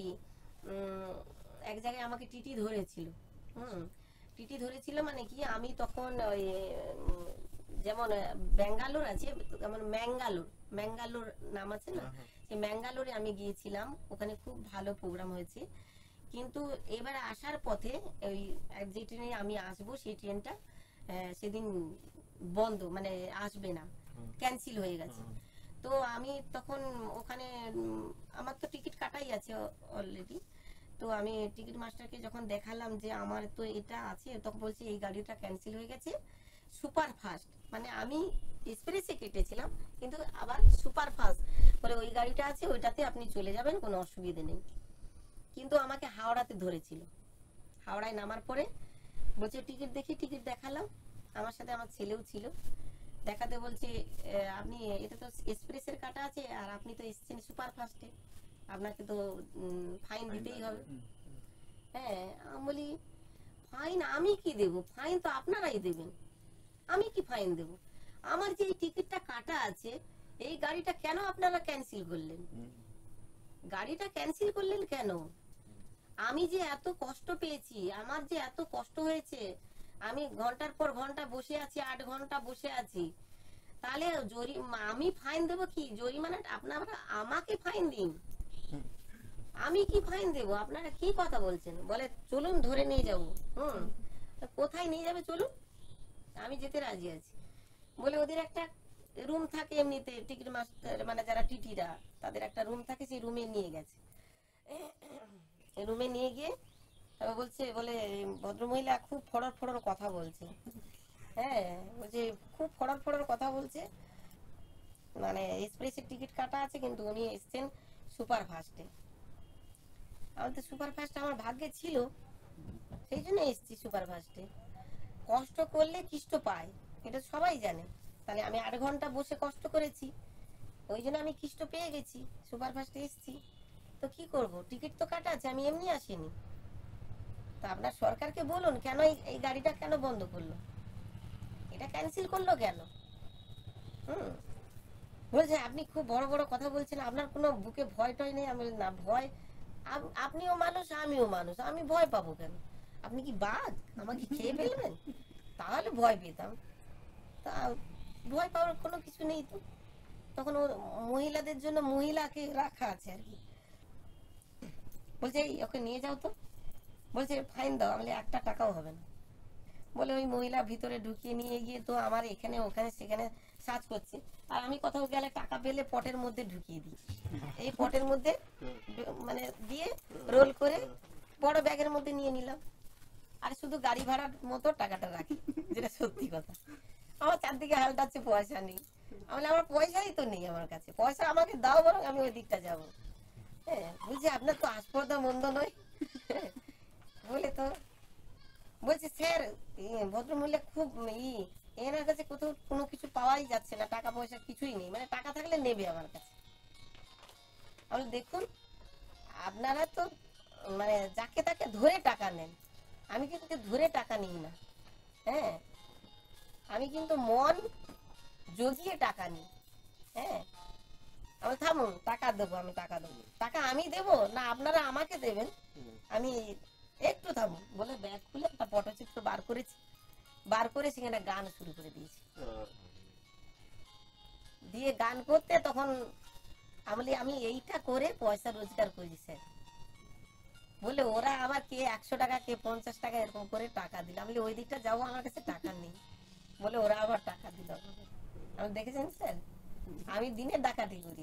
Speaker 1: উম, এক জায়গায় আমাকে টিটি ধরেছিল। হুম, টিটি ধরেছিল মানে কি, আমি তখন ওই উম, যেমন আহ, ব্যাঙ্গালোর আছে, যেমন ম্যাঙ্গালোর, ম্যাঙ্গালোর নাম আছে না, সেই ম্যাঙ্গালোরে আমি গিয়েছিলাম, ওখানে খুব ভালো প্রোগ্রাম হয়েছে। কিন্তু এবার আসার পথে ওই এক যে ট্রেনে আমি আসবো, সেই ট্রেনটা আহ, সেদিন বন্ধ, মানে আসবে না, ক্যান্সেল হয়ে গেছে। তো আমি তখন ওখানে উম, আমার তো টিকিট কাটাই আছে অলরেডি। তো আমি টিকিট মাস্টারকে যখন দেখালাম যে আমার তো এটা আছে, তখন বলছে এই গাড়িটা ক্যান্সেল হয়ে গেছে, সুপার ফাস্ট, মানে আমি এক্সপ্রেসে কেটেছিলাম কিন্তু আবার সুপার ফাস্ট বলে ওই গাড়িটা আছে, ওইটাতে আপনি চলে যাবেন, কোনো অসুবিধে নেই। কিন্তু আমাকে হাওড়াতে ধরেছিল। হাওড়ায় নামার পরে বলছে টিকিট দেখি, টিকিট দেখালাম, আমার সাথে আমার ছেলেও ছিল, দেখাতে বলছে আহ, আপনি এটা তো এক্সপ্রেসের কাটা আছে, আর আপনি তো এসেছেন সুপার ফাস্টে, আপনাকে তো ফাইন দিতেই হবে। হ্যাঁ, আমি বলি ফাইন আমি কি দেব, ফাইন তো আপনারাই দেবেন, আমি কি ফাইন দেব, আমার যে এই টিকিটটা কাটা আছে, এই গাড়িটা কেন আপনারা ক্যান্সেল করলেন, গাড়িটা ক্যান্সেল করলেন কেন, আমি যে এত কষ্ট পেয়েছি, আমার যে এত কষ্ট হয়েছে, আমি ঘন্টার পর ঘন্টা বসে আছি, আট ঘন্টা বসে আছি, তাহলে জরি আমি ফাইন দেবো কি, জরিমানা আপনারা আমাকে ফাইন দিন, আমি কি ফাইন দেবো, আপনারা কি কথা বলছেন, বলে চলুন ধরে নিয়ে যাবো। হুম, তা কোথায় নিয়ে যাবে চলুন, আমি যেতে রাজি আছি। বলে ওদের একটা রুম থাকে এমনিতে, টিকিট মাস্টার মানে যারা টিটিরা, তাদের একটা রুম থাকে, সেই রুমে নিয়ে গেছে। রুমে নিয়ে গিয়ে তারপর বলছে, বলে ভদ্রমহিলা খুব ফড়র ফড়র কথা বলছে। হ্যাঁ, বলছে খুব ফড়র ফড়র কথা বলছে, মানে এক্সপ্রেসের টিকিট কাটা আছে কিন্তু উনি এসছেন সুপার ফাস্টে। আমি তো সুপারফাস্ট আমার ভাগ্যে ছিল, সেই জন্য এসেছি সুপারফাস্টে। কষ্ট করলে কৃষ্ট পায়, এটা সবাই জানে। তাহলে আমি আট ঘন্টা বসে কষ্ট করেছি, ওই জন্য আমি কৃষ্ট পেয়ে গেছি, সুপারফাস্টে এসেছি। তো কি করব, টিকিট তো কাটা আছে, আমি এমনি আসিনি। তো আপনার সরকারকে বলুন কেন এই এই গাড়িটা কেন বন্ধ করলো, এটা ক্যান্সেল করলো কেন? হুম বলছে আপনি খুব বড় বড় কথা বলছেন, আপনার কোনো বুকে ভয় টয় নেই? আমি বলি, না ভয়, আপ- আপনিও মানুষ আমিও মানুষ, আমি ভয় পাবো কেন? আপনি কি বাঘ, আমাকে খেয়ে ফেলবেন? তাহলে ভয় পেতাম, তা ভয় পাওয়ার কোনো কিছু নেই তো। তখন ও মহিলাদের জন্য মহিলাকে রাখা আছে আর কি। বলছে এই ওকে নিয়ে যাও তো, বলছে ফাইন দাও। আমি বলি, একটা টাকাও হবে না। বলে ওই মহিলা ভিতরে ঢুকিয়ে নিয়ে গিয়ে তো আমার এখানে ওখানে সেখানে সার্চ করছে, আর আমি কোথাও গেলে টাকা পেলে পটের মধ্যে ঢুকিয়ে দিই, এই পটের মধ্যে ড- মানে দিয়ে রোল করে বড় ব্যাগের মধ্যে নিয়ে নিলাম, আর শুধু গাড়ি ভাড়ার মতো টাকাটা রাখি, যেটা সত্যি কথা। আমার চারদিকে হালটাচ্ছে পয়সা নেই। আমি বলি, আমার পয়সাই তো নেই আমার কাছে, পয়সা আমাকে দাও বরং আমি ওই দিকটা যাবো। হ্যাঁ বুঝছি আপনার তো আসপর্দা মন্দ নয়। হ্যাঁ, বলে তো বলছে স্যার ভদ্রমহিলা খুব ই, এনার কাছে কোথাও কোনো কিছু পাওয়াই যাচ্ছে না, টাকা পয়সা কিছুই নেই, মানে টাকা থাকলে নেবে আমার কাছে। আমি দেখুন আপনারা তো মানে যাকে তাকে ধরে টাকা নেন, আমি কিন্তু ধরে টাকা নিই না। হ্যাঁ আমি কিন্তু মন জগিয়ে টাকা নিই। হ্যাঁ আমি থামুন, টাকা দেবো, আমি টাকা দেবো, টাকা আমি দেবো না আপনারা আমাকে দেবেন, আমি একটু থামুন বলে ব্যাগ খুলে একটা পটচিত্র বার করেছি, বার করে সেখানে গান শুরু করে দিয়েছি। দিয়ে গান করতে তখন আমি বলি, আমি এইটা করে পয়সা রোজগার করি স্যার। বলে ওরা আবার কে একশো টাকা কে পঞ্চাশ টাকা এরকম করে টাকা দিল। আমি বলি, ওই দিকটা যাবো, আমার কাছে টাকা নেই। বলে ওরা আবার টাকা দিল। আমি দেখেছেন স্যার আমি দিনে ডাকাতি করি।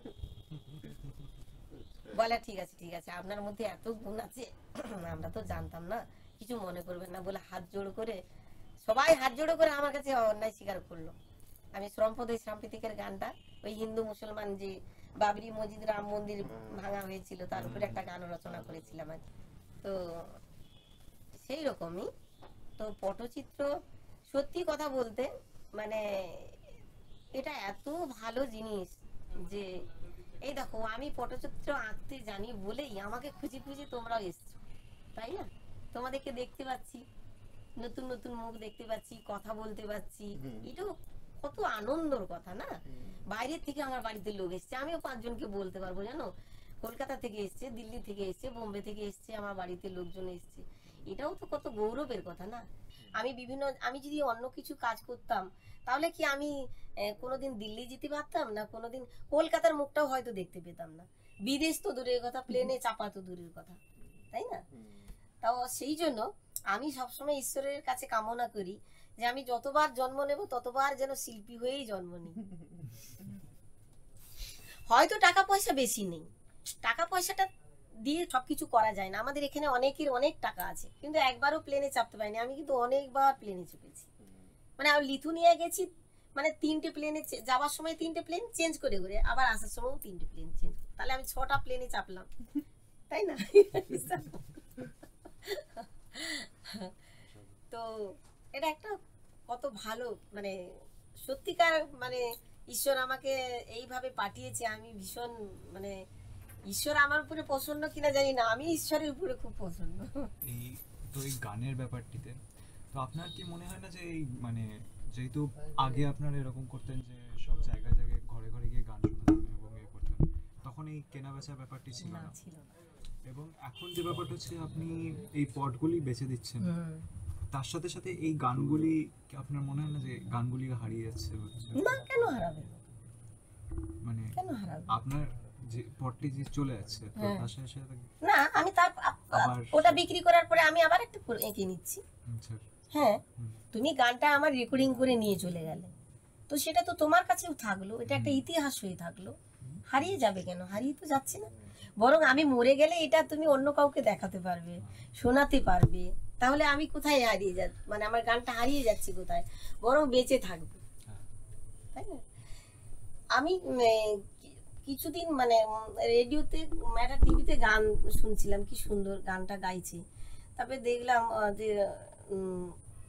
Speaker 1: বলে ঠিক আছে ঠিক আছে, আপনার মধ্যে এত গুণ আছে আমরা তো জানতাম না, কিছু মনে করবেন না। বলে হাত জোড় করে সবাই হাত জোড়ো করে আমার কাছে অন্যায় স্বীকার করলো। আমি শ্রমপদে সাম্প্রতিকের গানটা, ওই হিন্দু মুসলমান যে বাবরি মসজিদ রাম মন্দির ভাঙা হয়েছিল তার উপরে একটা গান রচনা করেছিলাম আর কি। তো সেই রকমই তো পটচিত্র, সত্যি কথা বলতে মানে এটা এত ভালো জিনিস যে এই দেখো আমি পটচিত্র আঁকতে জানি বলেই আমাকে খুঁজে খুঁজে তোমরাও এসছো, তাই না? তোমাদেরকে দেখতে পাচ্ছি, নতুন নতুন মুখ দেখতে পাচ্ছি, কথা বলতে পারছি, এটাও কত আনন্দের কথা না? বাইরে থেকে আমার বাড়িতে লোক এসছে, আমিও পাঁচজনকে বলতে পারবো জানো, কলকাতা থেকে এসছে, দিল্লি থেকে এসছে, বোম্বে থেকে এসছে, আমার বাড়িতে লোকজন এসছে, এটাও তো কত গৌরবের কথা না? আমি বিভিন্ন, আমি যদি অন্য কিছু কাজ করতাম তাহলে কি আমি আহ, কোনোদিন দিল্লি যেতে পারতাম না, কোনোদিন কলকাতার মুখটাও হয়তো দেখতে পেতাম না। বিদেশ তো দূরের কথা, প্লেনে চাপা তো দূরের কথা, তাই না? তাও সেই জন্য আমি সবসময় ঈশ্বরের কাছে কামনা করি যে আমি যতবার জন্ম নেব ততবার যেন শিল্পী হয়েই জন্ম নিই। হয়তো টাকা পয়সা বেশি নেই, টাকা পয়সাটা দিয়ে সবকিছু করা যায় না, আমাদের এখানে অনেকের অনেক টাকা আছে কিন্তু একবারও প্লেনে চাপতে পারিনি। আমি কিন্তু অনেকবার প্লেনে চেপেছি, মানে আমি লিথুনিয়া গেছি, মানে তিনটে প্লেনে যাওয়ার সময় তিনটে প্লেন চেঞ্জ করে ঘুরে, আবার আসার সময়ও তিনটে প্লেন চেঞ্জ, তাহলে আমি ছটা প্লেনে চাপলাম, তাই না? তো এটা একটা কত ভালো, মানে সত্যিকার, মানে ঈশ্বর আমাকে এইভাবে পাঠিয়েছে, আমি ভীষণ মানে ঈশ্বর আমার উপরে প্রসন্ন কিনা জানি না, আমি ঈশ্বরের উপরে খুব প্রসন্ন।
Speaker 2: এই তো এই গানের ব্যাপারটিতে তো আপনার কি মনে হয় না যে এই মানে যেহেতু আগে আপনারা এরকম করতেন যে সব জায়গায় জায়গায় ঘরে ঘরে গিয়ে গান শোনাতেন এবং এ করতেন, তখন এই কেনা বেচার ব্যাপারটি ছিল
Speaker 1: না
Speaker 2: না,
Speaker 1: ছিল না।
Speaker 2: এবং এখন যে ব্যাপারটা হচ্ছে আপনি এই পটগুলি বেছে দিচ্ছেন,
Speaker 1: হুম।
Speaker 2: তার সাথে সাথে এই গানগুলি কি আপনার মনে হয় না যে গানগুলি হারিয়ে যাচ্ছে হচ্ছে?
Speaker 1: না কেন হারাবে,
Speaker 2: মানে
Speaker 1: কেন হারাবে?
Speaker 2: আপনার যে পটটি যে চলে যাচ্ছে তো
Speaker 1: হ্যাঁ।
Speaker 2: তার সাথে সাথে
Speaker 1: না আমি তার
Speaker 2: আবার-
Speaker 1: ওটা বিক্রি করার পরে আমি আবার একটা করে এঁকে নিচ্ছি।
Speaker 2: আচ্ছা,
Speaker 1: হ্যাঁ
Speaker 2: হুম।
Speaker 1: তুমি গানটা আমার রেকর্ডিং করে নিয়ে চলে গেলে তো সেটা তো তোমার কাছেও থাকলো, এটা একটা ইতিহাস হয়ে থাকলো, হারিয়ে যাবে কেন? হারিয়ে তো যাচ্ছে না, বরং আমি মরে গেলে এটা তুমি অন্য কাউকে দেখাতে পারবে, শোনাতে পারবে, তাহলে আমি কোথায় হারিয়ে যা, মানে আমার গানটা হারিয়ে যাচ্ছে কোথায়, বরং বেঁচে থাকবে, তাই না? আমি উম, কিছুদিন মানে রেডিওতে একটা টিভিতে গান শুনছিলাম, কি সুন্দর গানটা গাইছে। তারপরে দেখলাম আহ, যে উম,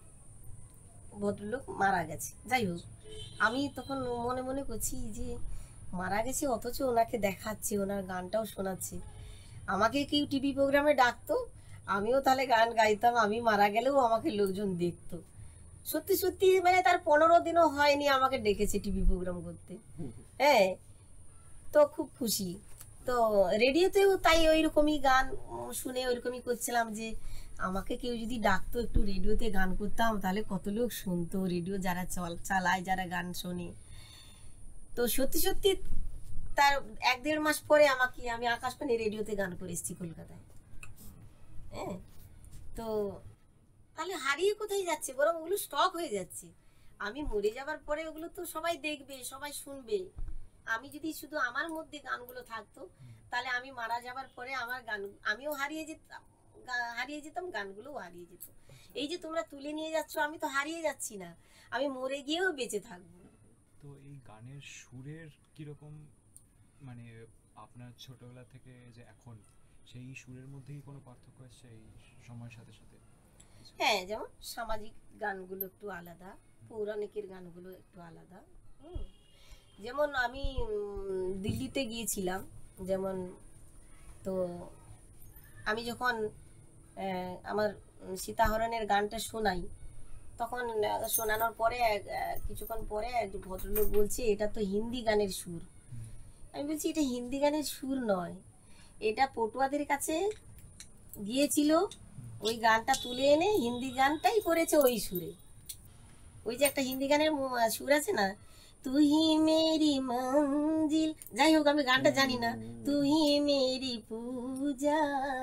Speaker 1: ভদ্রলোক মারা গেছে। যাই হোক, আমি তখন মনে মনে করছি যে মারা গেছে অথচ ওনাকে দেখাচ্ছে, ওনার গানটাও শোনাচ্ছে। আমাকে কেউ টিভি প্রোগ্রামে ডাকতো, আমিও তাহলে গান গাইতাম, আমি মারা গেলেও আমাকে লোকজন দেখতো। সত্যি সত্যি মানে তার পনেরো দিনও হয়নি আমাকে ডেকেছে টিভি প্রোগ্রাম করতে। হ্যাঁ, তো খুব খুশি। তো রেডিওতেও তাই ওই রকমই গান উম, শুনে ওইরকমই করছিলাম যে আমাকে কেউ যদি ডাকতো একটু রেডিওতে গান করতাম, তাহলে কত লোক শুনতো, রেডিও যারা চল চালায়, যারা গান শোনে। তো সত্যি সত্যি তার এক দেড় মাস পরে আমাকে আমি আকাশবাণী রেডিওতে গান করে এসেছি কলকাতায়। হ্যাঁ, তো তাহলে হারিয়ে কোথায় যাচ্ছে, বরং ওগুলো স্টক হয়ে যাচ্ছে। আমি মরে যাবার পরে ওগুলো তো সবাই দেখবে, সবাই শুনবে। আমি যদি শুধু আমার মধ্যে গানগুলো থাকতো, তাহলে আমি মারা যাবার পরে আমার গান আমিও হারিয়ে যেতাম, গা- হারিয়ে যেতাম, গানগুলোও হারিয়ে যেত। এই যে তোমরা তুলে নিয়ে যাচ্ছ, আমি তো হারিয়ে যাচ্ছি না, আমি মরে গিয়েও বেঁচে থাকবো।
Speaker 2: তো এই গানের সুরের কিরকম, মানে আপনার ছোটবেলা থেকে যে এখন, সেই সুরের মধ্যে কি কোনো পার্থক্য আছে এই সময়ের সাথে সাথে?
Speaker 1: হ্যাঁ, যেমন সামাজিক গানগুলো একটু আলাদা, পৌরাণিকের গানগুলো একটু আলাদা। হুম, যেমন আমি উম, দিল্লিতে গিয়েছিলাম, যেমন তো আমি যখন আহ, আমার উম, সীতাহরণের গানটা শোনাই, তখন আহ, শোনানোর পরে এক- আহ, কিছুক্ষণ পরে এক ভদ্রলোক বলছে এটা তো হিন্দি গানের সুর। আমি বলছি এটা হিন্দি গানের সুর নয়, এটা পটুয়াদের কাছে গিয়েছিল, ওই গানটা তুলে এনে হিন্দি গানটাই করেছে ওই সুরে। ওই যে একটা হিন্দি গানের মু- আহ, সুর আছে না, তুই মেরি মঞ্জিল, যাই হোক আমি গানটা জানি না, তুই মেরি পূজা,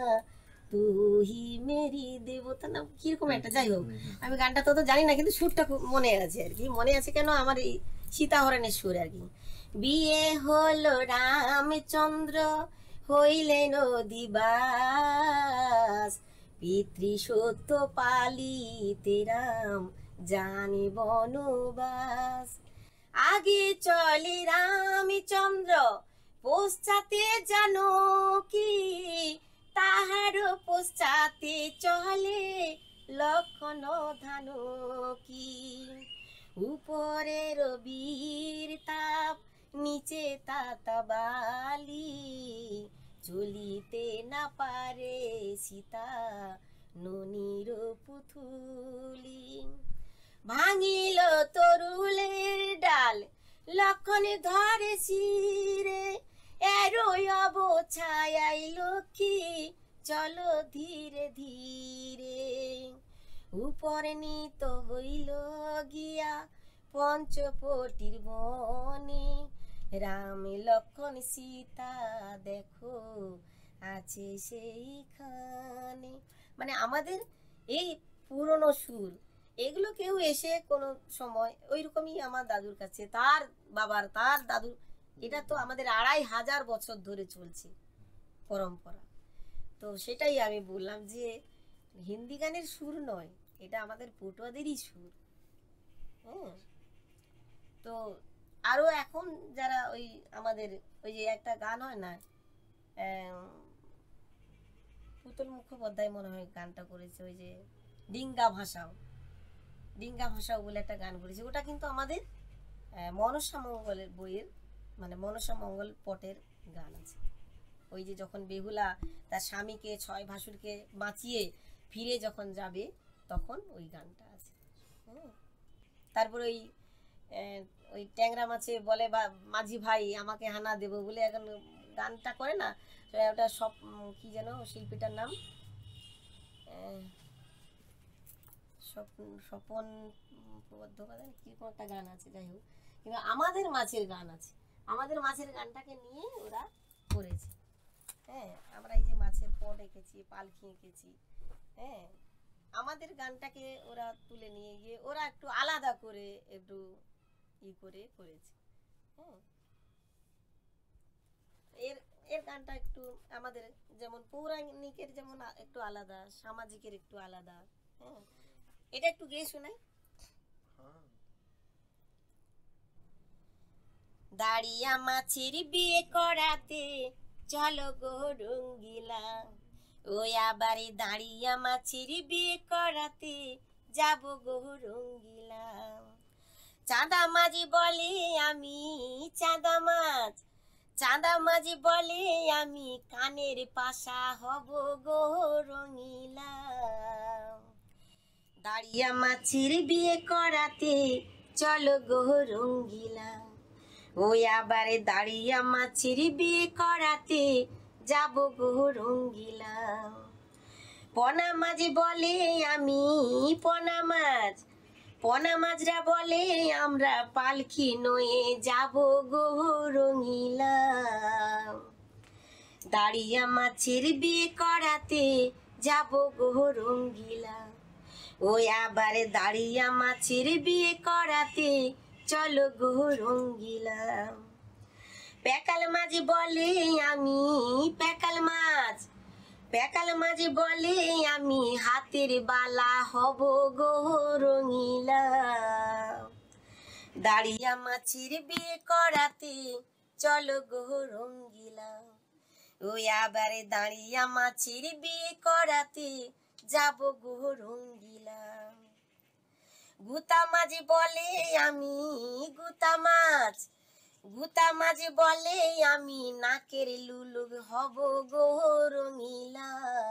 Speaker 1: তুই মেরি দেবতা, না কিরকম একটা, যাই হোক আমি গানটা তত জানি না, কিন্তু সুরটা খুব মনে আছে আর কি। মনে আছে কেন, আমার এই সীতাহরণের সুর আর কি। বিয়ে হলো রামচন্দ্র, হইলেন অধিবাস, পিতৃসত্য পালিতে রাম জানি বনবাস। আগে চলে রামচন্দ্র, পশ্চাতে জানকী, তাহার পশ্চাতে চলে লক্ষণ ধানকী। উপরের বীর তাপ, নিচে তাতাবালি, চলিতে না পারে সীতা ননির পুতুলি। ভাঙিল তরুলের ডাল, লক্ষণ ধরে শিরে, এরই অবছায় লক্ষ্মী, চলো ধীরে ধীরে। উপরে নিত হইল গিয়া পঞ্চপটির বনে, রাম লক্ষণ সীতা দেখো আছে সেইখানে। মানে আমাদের এই পুরনো সুর, এগুলো কেউ এসে কোনো সময় ওই রকমই আমার দাদুর কাছে, তার বাবার, তার দাদুর, এটা তো আমাদের আড়াই হাজার বছর ধরে চলছে পরম্পরা। তো সেটাই আমি বললাম যে হিন্দি গানের সুর নয়, এটা আমাদের পটুয়াদেরই সুর। হ্যাঁ, তো আরো এখন যারা ওই আমাদের ওই যে একটা গান হয় না, আহ, পুতুল মুখোপাধ্যায় মনে হয় গানটা করেছে, ওই যে ডিঙ্গা ভাষাও, ডিঙ্গা ভাষাও বলে একটা গান করেছে, ওটা কিন্তু আমাদের আহ, মনসা মঙ্গলের বইয়ের, মানে মনসা মঙ্গল পটের গান আছে। ওই যে যখন বেহুলা তার স্বামীকে ছয় ভাসুরকে বাঁচিয়ে ফিরে যখন যাবে, তখন ওই গানটা আছে। হুম, তারপর ওই আহ, ওই ট্যাংরা মাছে বলে বা মাঝি ভাই আমাকে হানা দেবো বলে এখন গানটা করে না, ওটা সব উম, কি যেন শিল্পীটার নাম, আহ, স্বপন স্বপন বন্দ্যোপাধ্যায় কিরকম একটা গান আছে, যাই হোক, কিন্তু আমাদের মাছের গান আছে, আমাদের মাছের গানটাকে নিয়ে ওরা করেছে। হ্যাঁ, আমরা এই যে মাছের পট এঁকেছি, পালকি এঁকেছি, হ্যাঁ, আমাদের গানটাকে ওরা তুলে নিয়ে গিয়ে ওরা একটু আলাদা করে একটু ই করে করেছে। হ্যাঁ, এর এর গানটা একটু আমাদের যেমন পৌরাণিকের যেমন আ- একটু আলাদা, সামাজিকের একটু আলাদা। হ্যাঁ, এটা একটু গেয়ে শোনাই। দাঁড়িয়া মাছের বিয়ে করাতে চলো গো রঙ্গিলা, ওই আবারে দাঁড়িয়া মাছের বিয়ে করাতে যাব গো রঙ্গিলা। চাঁদা মাঝি বলে আমি চাঁদা মাছ, চাঁদা মাঝি বলে আমি কানের পাশা হব গো রঙিলা। দাঁড়িয়া মাছের বিয়ে করাতে চলো গো রঙ্গিলা, ওই আবারে দাঁড়িয়া মাছের বিয়ে করাতে যাব গো রঙ্গিলা। পনা মাঝি বলে আমি পনা মাছ, পনা মাছরা বলে আমরা পালকি নয়ে যাব গো রঙিলা। দাঁড়িয়া মাছের বিয়ে করাতে যাব গো রঙ্গিলা, ওই আবার দাঁড়িয়া মাছের বিয়ে করাতে চলো গো রঙ্গিলা। প্যাকাল মাঝি বলে আমি প্যাকাল মাছ, প্যাকাল মাঝি বলে আমি হাতের বালা হব গো রঙিলা। দাঁড়িয়া মাছের বিয়ে করাতে চলো গো রঙ্গিলা, ওই আবার দাঁড়িয়া মাছের বিয়ে করাতে যাব গো রঙ্গিলা। গুতা মাঝি বলে আমি গুতা মাছ, গুতা মাঝি বলে আমি নাকের লুলুগ হব গো রঙিলা।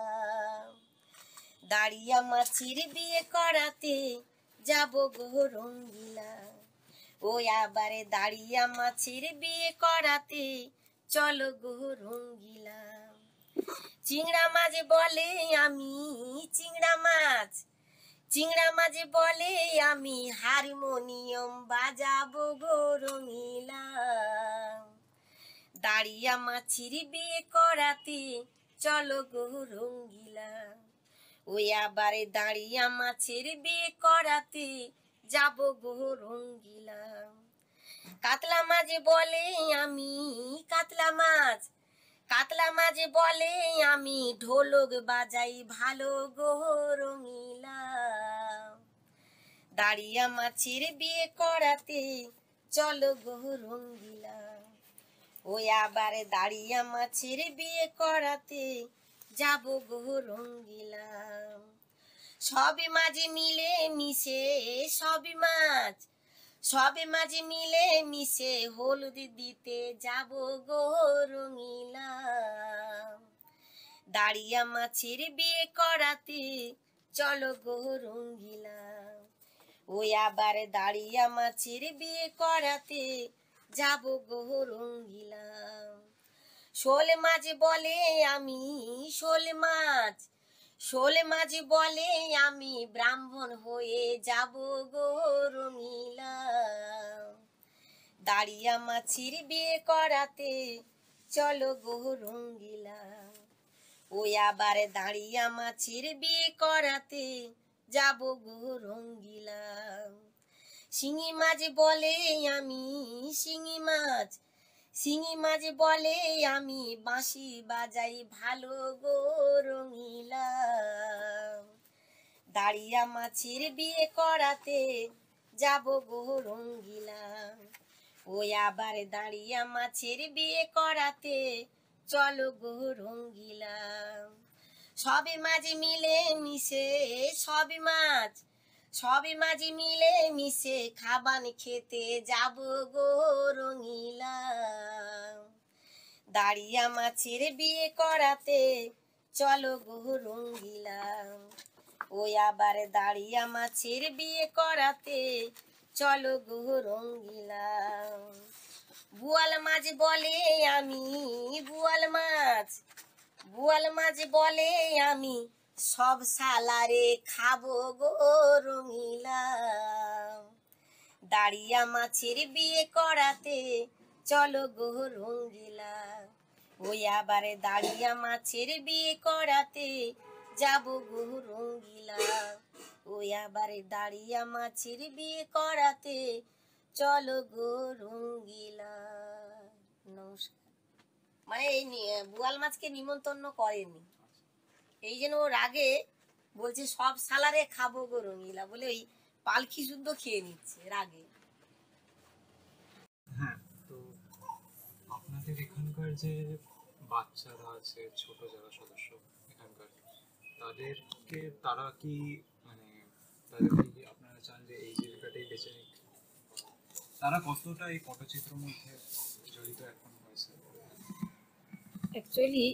Speaker 1: দাঁড়িয়া মাছের বিয়ে করাতে যাব গো রঙ্গিলা, ওই আবারে দাঁড়িয়া মাছের বিয়ে করাতে চলো গো রঙ্গিলা। চিংড়া মাঝি বলে আমি চিংড়া মাছ, চিংড়া মাঝি বলে আমি হারমোনিয়াম বাজাবো গো রঙিলা। দাঁড়িয়া মাছের বিয়ে করাতে চলো গো রঙ্গিলা, ওই আবারে দাঁড়িয়া মাছের বিয়ে করাতে যাব গো রঙ্গিলা। কাতলা মাঝি বলে আমি কাতলা মাছ, কাতলা মাঝি বলে আমি ঢোলক বাজাই ভালো গো রঙিলা। দাঁড়িয়া মাছের বিয়ে করাতে চলো গো রঙ্গিলা, ওই আবার দাঁড়িয়া মাছের বিয়ে করাতে যাব গো রঙ্গিলা। সবই মাঝে মিলে মিশে সবই মাছ, সবে মাঝে মিলে মিশে হলুদ দিতে যাব গো রঙিলা। দাঁড়িয়া মাছের বিয়ে করাতে চলো গো রঙ্গিলা, ওই আবার দাঁড়িয়া মাছের বিয়ে করাতে যাব গো রঙ্গিলা। শোল মাছ বলে আমি শোল মাছ, শোল মাঝি বলে আমি ব্রাহ্মণ হয়ে যাব গো রঙিলা। দাঁড়িয়া মাছের বিয়ে করাতে চলো গো রঙ্গিলা, ওই আবার দাঁড়িয়া মাছের বিয়ে করাতে যাব গো রঙ্গিলা। শিঙি মাছ বলে আমি শিঙি মাছ, শিঙি মাছ বলে আমি বাঁশি বাজাই ভালো গো রঙিলা। দাঁড়িয়া মাছের বিয়ে করাতে যাব গো রঙ্গিলা, ওই আবার দাঁড়িয়া মাছের বিয়ে করাতে চলো গো রঙ্গিলা। সবে মাঝে মিলে মিশে সবে মাছ, সবে মাঝে মিলে মিশে খাবান খেতে যাব গো রঙিলা। দাঁড়িয়া মাছের বিয়ে করাতে চলো গো রঙ্গিলা, ওই আবার দাঁড়িয়া মাছের বিয়ে করাতে চলো গো রঙ্গিলা। বুয়াল মাছ বলে আমি বুয়াল মাছ, বুয়াল মাছ বলে আমি সব সালারে খাবো গো রঙিলা। দাঁড়িয়া মাছের বিয়ে করাতে চলো গো রঙ্গিলা, ওই আবার দাঁড়িয়া মাছের বিয়ে করাতে যাব গো রঙ্গিলা, ওই আবার দাঁড়িয়া মাছের বিয়ে করাতে চলো গো রঙ্গিলা। নমস্কার। মানে এই বুয়াল মাছকে নিমন্ত্রণ করেনি, এই জন্য ওর আগে বলছে সব সালারে খাবো গো রঙিলা বলে ওই পালকি শুদ্ধ খেয়ে নিচ্ছে রাগে।
Speaker 2: হ্যাঁ, তো এখানকার যে বাচ্চারা আছে, ছোট যারা সদস্য এখানকার, তাদেরকে তারা কি মানে তাদেরকে কি আপনারা চান যে এই জীবিকাটাই বেছে নিক? তারা কতটা এই পটচিত্রের মধ্যে জড়িত এখন হয়েছে?
Speaker 1: অ্যাকচুয়ালি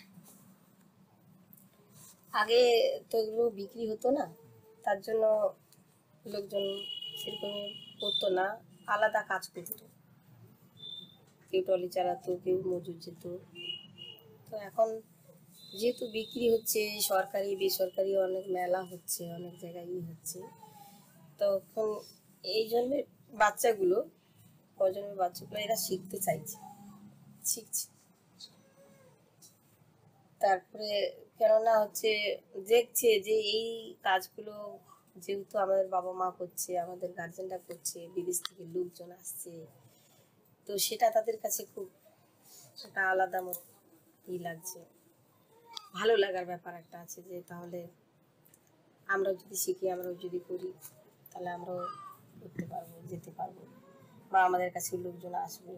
Speaker 1: আগে তো এগুলো বিক্রি হতো না, তার জন্য লোকজন সেরকম করতো না, আলাদা কাজ করতো। কেউ টলি চালাতো, কেউ মজুর যেত। তো এখন যেহেতু বিক্রি হচ্ছে, সরকারি বেসরকারি অনেক মেলা হচ্ছে, অনেক জায়গায় ই হচ্ছে, তখন এই জন্য বাচ্চাগুলো প্রজন্মের বাচ্চাগুলো এরা শিখতে চাইছে, শিখছে। তারপরে কেননা হচ্ছে দেখছে যে এই কাজগুলো যেহেতু আমাদের বাবা মা করছে, আমাদের গার্জেনরা করছে, বিদেশ থেকে লোকজন আসছে, তো সেটা তাদের কাছে খুব একটা আলাদা মত ই লাগছে, ভালো লাগার ব্যাপার একটা আছে যে তাহলে আমরাও যদি শিখি, আমরাও যদি করি, তাহলে আমরাও করতে পারবো, যেতে পারবো, বা আমাদের কাছে লোকজন আসবে।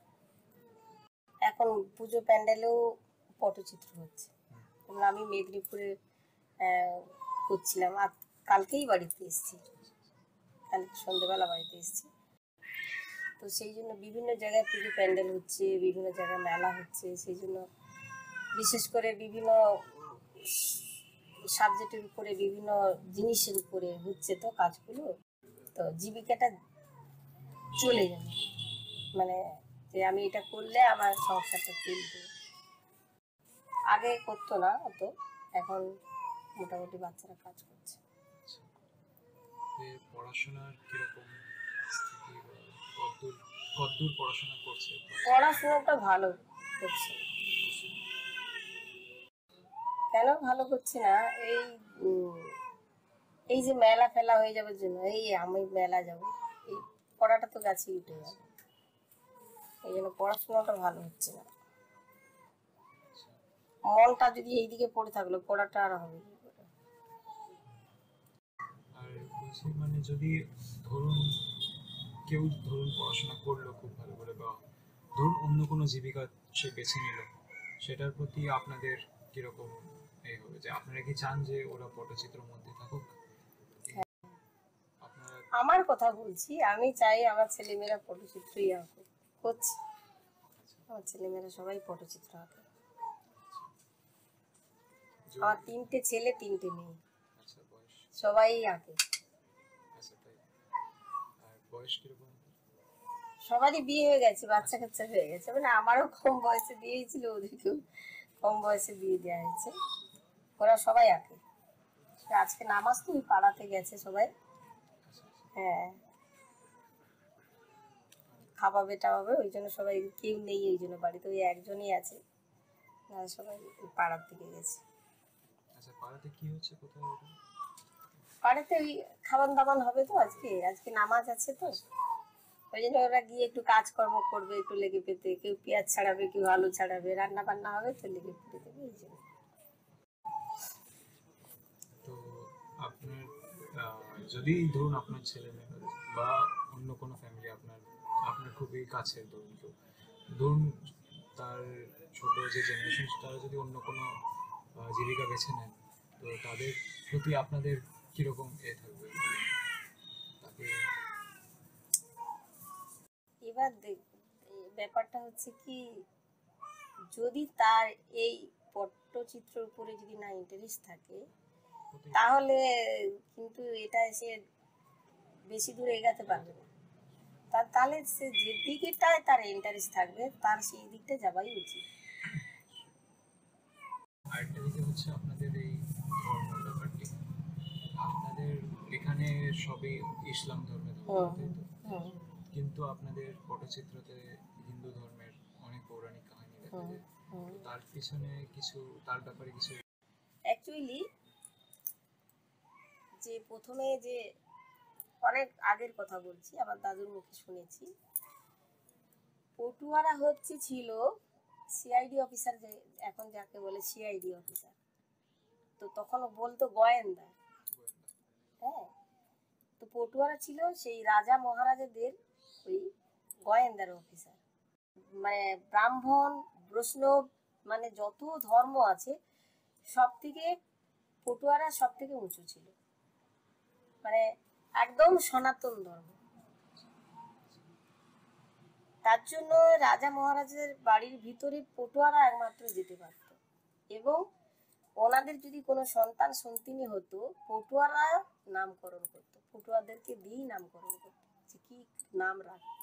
Speaker 1: এখন পুজো প্যান্ডেলেও পটচিত্র হচ্ছে। যেমন আমি মেদিনীপুরে আহ, করছিলাম, আর কালকেই বাড়িতে এসেছি, কালকে সন্ধ্যেবেলা বাড়িতে এসেছি। তো সেই জন্য বিভিন্ন জায়গায় পুজো প্যান্ডেল হচ্ছে, বিভিন্ন জায়গায় মেলা হচ্ছে, সেই জন্য বিশেষ করে বিভিন্ন সাবজেক্টের উপরে, বিভিন্ন জিনিসের উপরে হচ্ছে তো কাজগুলো, তো জীবিকাটা চলে যাবে, মানে যে আমি এটা করলে আমার সংসারটা চলবে। আগে করতো না অত, এখন মোটামুটি বাচ্চারা কাজ করছে।
Speaker 2: যে পড়াশোনার কিরকম স্থিতি, বা কতদূর কতদূর পড়াশোনা করছে?
Speaker 1: পড়াশোনাটা ভালো করছে। কেন ভালো করছে না? এই উম, এই যে মেলা ফেলা হয়ে যাওয়ার জন্য, এই আমি মেলা যাব, এই পড়াটা তো গাছে উঠে যাবে, এই জন্য পড়াশোনাটা ভালো হচ্ছে না। মনটা যদি এইদিকে পড়ে থাকলো, পড়াটা আর হবে কি করে?
Speaker 2: আর বলছি মানে যদি ধরুন কেউ ধরুন পড়াশোনা করলো খুব ভালো করে, বা ধরুন অন্য কোনো জীবিকা সে বেছে নিল, সেটার প্রতি আপনাদের কিরকম এই হবে? যে আপনারা কি চান যে ওরা পটচিত্রের মধ্যে থাকুক? আপনারা
Speaker 1: আমার কথা বলছি, আমি চাই আমার ছেলেমেয়েরা পটচিত্রই আঁকে, করছে। আমার ছেলেমেয়েরা সবাই পটচিত্র আঁকে। আমার তিনটে ছেলে, তিনটে মেয়ে,
Speaker 2: আচ্ছা বয়স,
Speaker 1: সবাই আঁকে।
Speaker 2: আচ্ছা তাই। আর বয়স কিরকম?
Speaker 1: সবারই বিয়ে হয়ে গেছে, বাচ্চা কাচ্চা হয়ে গেছে, মানে আমারও কম বয়সে বিয়ে হয়েছিল, ওদেরকেও কম বয়সে বিয়ে দেওয়া হয়েছে। ওরা সবাই আঁকে। আজকে নামাজ তো ওই পাড়াতে গেছে সবাই। হ্যাঁ, খাওয়াবে টাওয়াবে, ওই জন্য সবাই, কেউ নেই ওই জন্য বাড়িতে, ওই একজনই আছে, আর সবাই ওই পাড়ার দিকে গেছে।
Speaker 2: আচ্ছা পাড়াতে কি হচ্ছে, কোথায় ওটা?
Speaker 1: পাড়াতে ওই খাওয়ান দাওয়ান হবে তো, আজকে আজকে নামাজ আছে তো, ওই জন্য ওরা গিয়ে একটু কাজকর্ম করবে, একটু লেগে পেতে, কেউ পেঁয়াজ ছাড়াবে, কেউ আলু ছাড়াবে, রান্না বান্না হবে তো, লেগে পেতে দেবে এই জন্য।
Speaker 2: তো আপনার আহ, যদি ধরুন আপনার ছেলে মেয়ে বা অন্য কোনো ফ্যামিলি আপনার আপনার খুবই কাছের, ধরুন কেউ, ধরুন তার ছোট যে জেনারেশন, তারা যদি অন্য কোনো আহ, জীবিকা বেছে নেন, তো তাদের প্রতি আপনাদের কীরকম এ থাকবে? মানে তাকে
Speaker 1: এবার দেখ, এই ব্যাপারটা হচ্ছে কি, যদি তার এই পট্টচিত্রের উপরে যদি না ইন্টারেস্ট থাকে,
Speaker 2: প্রতি-
Speaker 1: তাহলে কিন্তু এটা সে বেশি দূর এগাতে পারবে না। তার তাহলে সে যে দিকটায় তার ইন্টারেস্ট থাকবে, তার সেই দিকটা যাওয়াই উচিত।
Speaker 2: আরেকটা দিকে হচ্ছে আপনাদের এই ধর্মের ব্যাপারটি, আপনাদের এখানে সবই ইসলাম ধর্মে ধর্ম,
Speaker 1: হুম
Speaker 2: তাই তো?
Speaker 1: হুম
Speaker 2: কিন্তু আপনাদের পটচিত্রতে হিন্দু ধর্মের অনেক পৌরাণিক কাহিনী দেখা
Speaker 1: হুম
Speaker 2: যায়।
Speaker 1: হুম
Speaker 2: তো তার পিছনে কিছু, তার ব্যাপারে কিছু
Speaker 1: অ্যাকচুয়ালি যে প্রথমে যে অনেক আগের কথা বলছি, আমার দাদুর মুখে শুনেছি, পটুয়ারা হচ্ছে ছিল সিআইডি অফিসার, যে এখন যাকে বলে সিআইডি অফিসার, তো তখন বলতো গোয়েন্দা। হ্যাঁ, তো পটুয়ারা ছিল সেই রাজা মহারাজাদের ওই গোয়েন্দার অফিসার, মানে ব্রাহ্মণ বৈষ্ণব মানে যত ধর্ম আছে সব থেকে পটুয়ারা সব থেকে উঁচু ছিল, মানে একদম সনাতন ধর্ম। তার জন্য রাজা মহারাজের বাড়ির ভিতরে পটুয়ারা একমাত্র যেতে পারত, এবং ওনাদের যদি কোনো সন্তান সন্তানি হতো পটুয়ারা নামকরণ করতো, পটুয়াদেরকে দিয়েই নামকরণ করতো যে কি নাম রাখতো।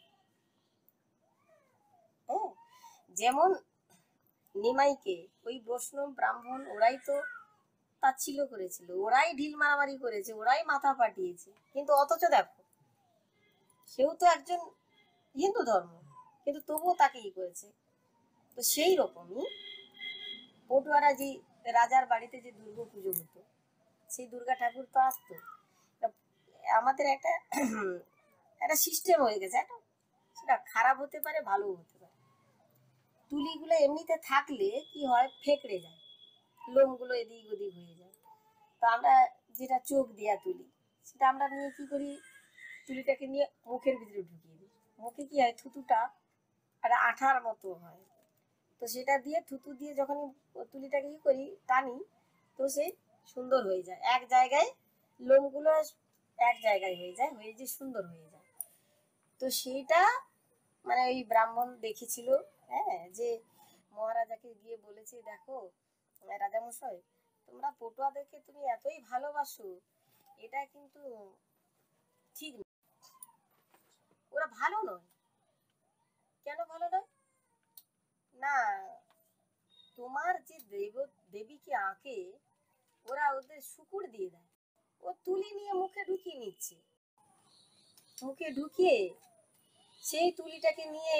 Speaker 1: হ্যাঁ, যেমন নিমাইকে ওই বৈষ্ণব ব্রাহ্মণ ওরাই তো তাচ্ছিল্য করেছিল, ওরাই ঢিল মারামারি করেছে, ওরাই মাথা পাঠিয়েছে, কিন্তু অথচ দেখো সেও তো একজন হিন্দু ধর্ম, কিন্তু তবুও তাকে ই করেছে। তো সেই রকমই পটুয়ারা যে রাজার বাড়িতে যে দুর্গা পুজো হতো, সেই দুর্গা ঠাকুর তো আসতো। আমাদের একটা একটা সিস্টেম হয়ে গেছে, একটা সেটা খারাপ হতে পারে ভালো হতে পারে। তুলিগুলো এমনিতে থাকলে কি হয়, ফেকড়ে যায়, লোমগুলো এদিক ওদিক হয়ে যায়। তো আমরা যেটা চোখ দেয়া তুলি, সেটা আমরা নিয়ে কি করি, তুলিটাকে নিয়ে মুখের ভিতরে ঢুকিয়ে দিই। মুখে কি হয়, থুতুটা একটা আঠার মতো হয়, তো সেটা দিয়ে থুতু দিয়ে যখন তুলিটাকে ই করি টানি, তো সে সুন্দর হয়ে যায়, এক জায়গায় লোমগুলো এক জায়গায় হয়ে যায়, হয়ে যে সুন্দর হয়ে যায়। তো সেইটা মানে ওই ব্রাহ্মণ দেখেছিল, হ্যাঁ, যে মহারাজাকে গিয়ে বলেছে, দেখো রাজামশাই তোমরা পটুয়াদেরকে তুমি এতই ভালোবাসো, এটা কিন্তু ঠিক না, ওরা ভালো নয়। কেন ভালো নয়? না, তোমার যে দেব দেবীকে আঁকে ওরা ওদের শুকুর দিয়ে দেয়, ও তুলি নিয়ে মুখে ঢুকিয়ে নিচ্ছে, মুখে ঢুকিয়ে সেই তুলিটাকে নিয়ে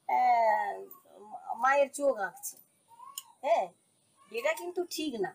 Speaker 1: মায়ের চোখ আঁকছে। হ্যাঁ, এটা কিন্তু ঠিক না।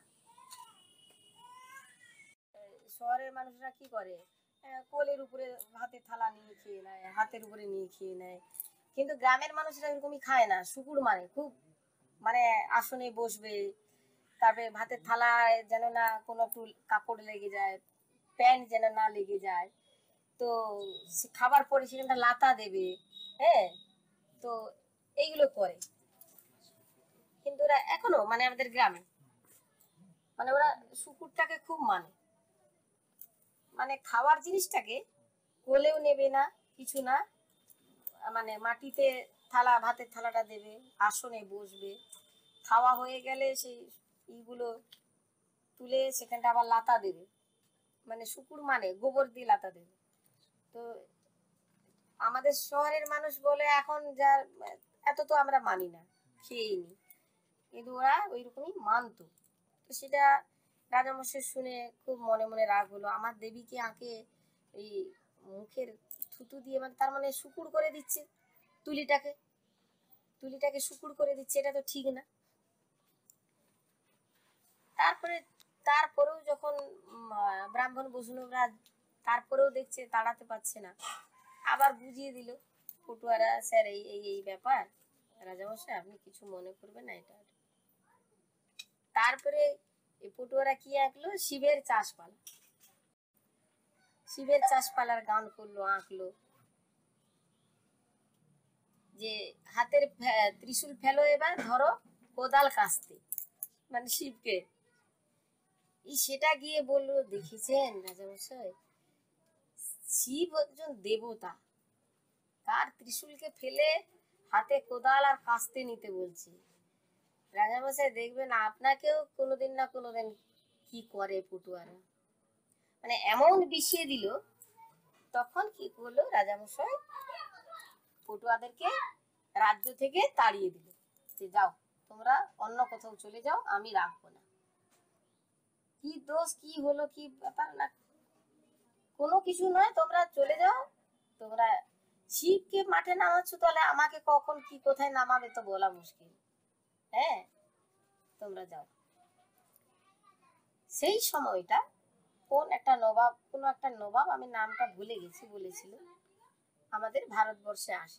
Speaker 1: শহরের মানুষরা কি করে, কোলের উপরে হাতে থালা নিয়ে খেয়ে নেয়, হাতের উপরে নিয়ে খেয়ে নেয়, কিন্তু গ্রামের মানুষরা এরকমই খায় না। শুকুর মানে খুব মানে আসনে বসবে, তারপরে ভাতের থালায় যেন না কোনো একটু কাপড় লেগে যায়, প্যান্ট যেন না লেগে যায়, তো খাবার পরে সেখানটা লাতা দেবে। হ্যাঁ, তো এইগুলো করে, কিন্তু ওরা এখনো মানে আমাদের গ্রামে মানে ওরা শুকুরটাকে খুব মানে মানে খাওয়ার জিনিসটাকে কোলেও নেবে না, কিছু না, মানে মাটিতে থালা ভাতের থালাটা দেবে, আসনে বসবে, খাওয়া হয়ে গেলে সেই ইগুলো তুলে সেখানটা আবার লাতা দেবে, মানে শুকুর মানে গোবর দিয়ে লাতা দেবে। তো আমাদের শহরের মানুষ বলে এখন যার এত তো আমরা মানি না, খেয়েই নি, কিন্তু ওরা ওই রকমই মানতো। তো সেটা রাজামশাই শুনে খুব মনে মনে রাগ হলো, আমার দেবীকে আঁকে এই মুখের থুতু দিয়ে, মানে তার মানে শুকুর করে দিচ্ছে তুলিটাকে, তুলিটাকে শুকুর করে দিচ্ছে, এটা তো ঠিক না। তারপরে তারপরেও যখন ব্রাহ্মণ বৈষ্ণবরা তারপরেও দেখছে তাড়াতে পারছে না, আবার বুঝিয়ে দিল পটুয়ারা, স্যার এই এই এই ব্যাপার, রাজামশাই আপনি কিছু মনে করবেন না এটা। তারপরে এই পটুয়ারা কি আঁকলো, শিবের চাষপালা, শিবের চাষপালার গান করলো, আঁকলো যে হাতের ত্রিশূল ফেলো এবার ধরো কোদাল কাস্তে, মানে শিবকে। সেটা গিয়ে বললো, দেখেছেন রাজামশাই, শিব একজন দেবতা, তার ত্রিশূলকে ফেলে হাতে কোদাল আর কাস্তে নিতে বলছে। রাজামশাই দেখবেন আপনাকেও কোনোদিন না কোনোদিন কি করে পটুয়ারা, মানে এমন বিষিয়ে দিল। তখন কি করলো রাজামশাই, পটুয়াদেরকে রাজ্য থেকে তাড়িয়ে দিল, যে যাও তোমরা অন্য কোথাও চলে যাও, আমি রাখবো না। কি দোষ কি হলো কি ব্যাপার না, কোনো কিছু নয়, তোমরা চলে যাও, তোমরা শিবকে মাঠে নামাচ্ছ, তাহলে আমাকে কখন কি কোথায় নামাবে তো বলা মুশকিল। হ্যাঁ, তোমরা যাও। সেই সময়টা কোন একটা নবাব, কোন একটা নবাব, আমি নামটা ভুলে গেছি, বলেছিল আমাদের ভারতবর্ষে আসে।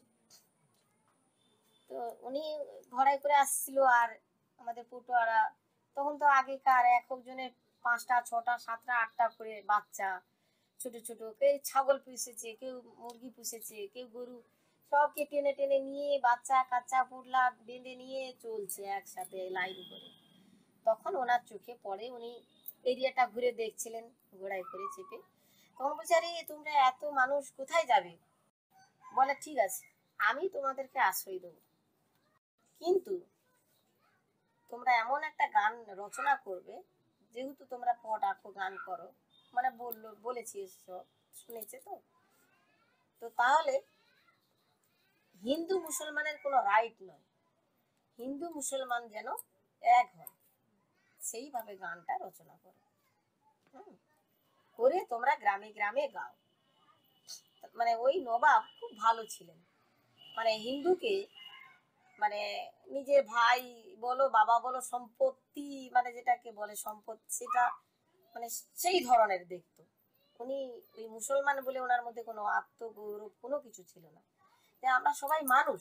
Speaker 1: তো উনি ঘোড়ায় করে আসছিল, আর আমাদের পটুয়ারা তখন তো আগেকার এক একজনের পাঁচটা ছটা সাতটা আটটা করে বাচ্চা, ছোট ছোট, কেউ ছাগল পুষেছে, কেউ মুরগি পুষেছে, কেউ গরু সবকে টেনে টেনে নিয়ে বাচ্চা কাচ্চা পুটলা বেঁধে নিয়ে চলছে একসাথে লাইন করে। তখন ওনার চোখে পড়ে, উনি এরিয়াটা ঘুরে দেখছিলেন ঘোড়ায় করে চেপে। তখন বলছে, আরে তোমরা এত মানুষ কোথায় যাবে? বলে ঠিক আছে, আমি তোমাদেরকে আশ্রয় দেবো, কিন্তু তোমরা এমন একটা গান রচনা করবে, যেহেতু তোমরা পট আঁকো গান করো, মানে বললো বলেছি সব শুনেছে তো, তো তাহলে হিন্দু মুসলমানের কোনো রাইট নয়, হিন্দু মুসলমান যেন এক হয়, সেইভাবে গানটা রচনা করো, হুম, করে তোমরা গ্রামে গ্রামে গাও। মানে ওই নবাব খুব ভালো ছিলেন, মানে হিন্দুকে মানে নিজের ভাই বলো বাবা বলো সম্পত্তি, মানে যেটাকে বলে সম্পদ, সেটা মানে সেই ধরনের দেখতো উনি। ওই মুসলমান বলে ওনার মধ্যে কোনো আত্মগৌরব কোনো কিছু ছিল না, যে আমরা সবাই মানুষ।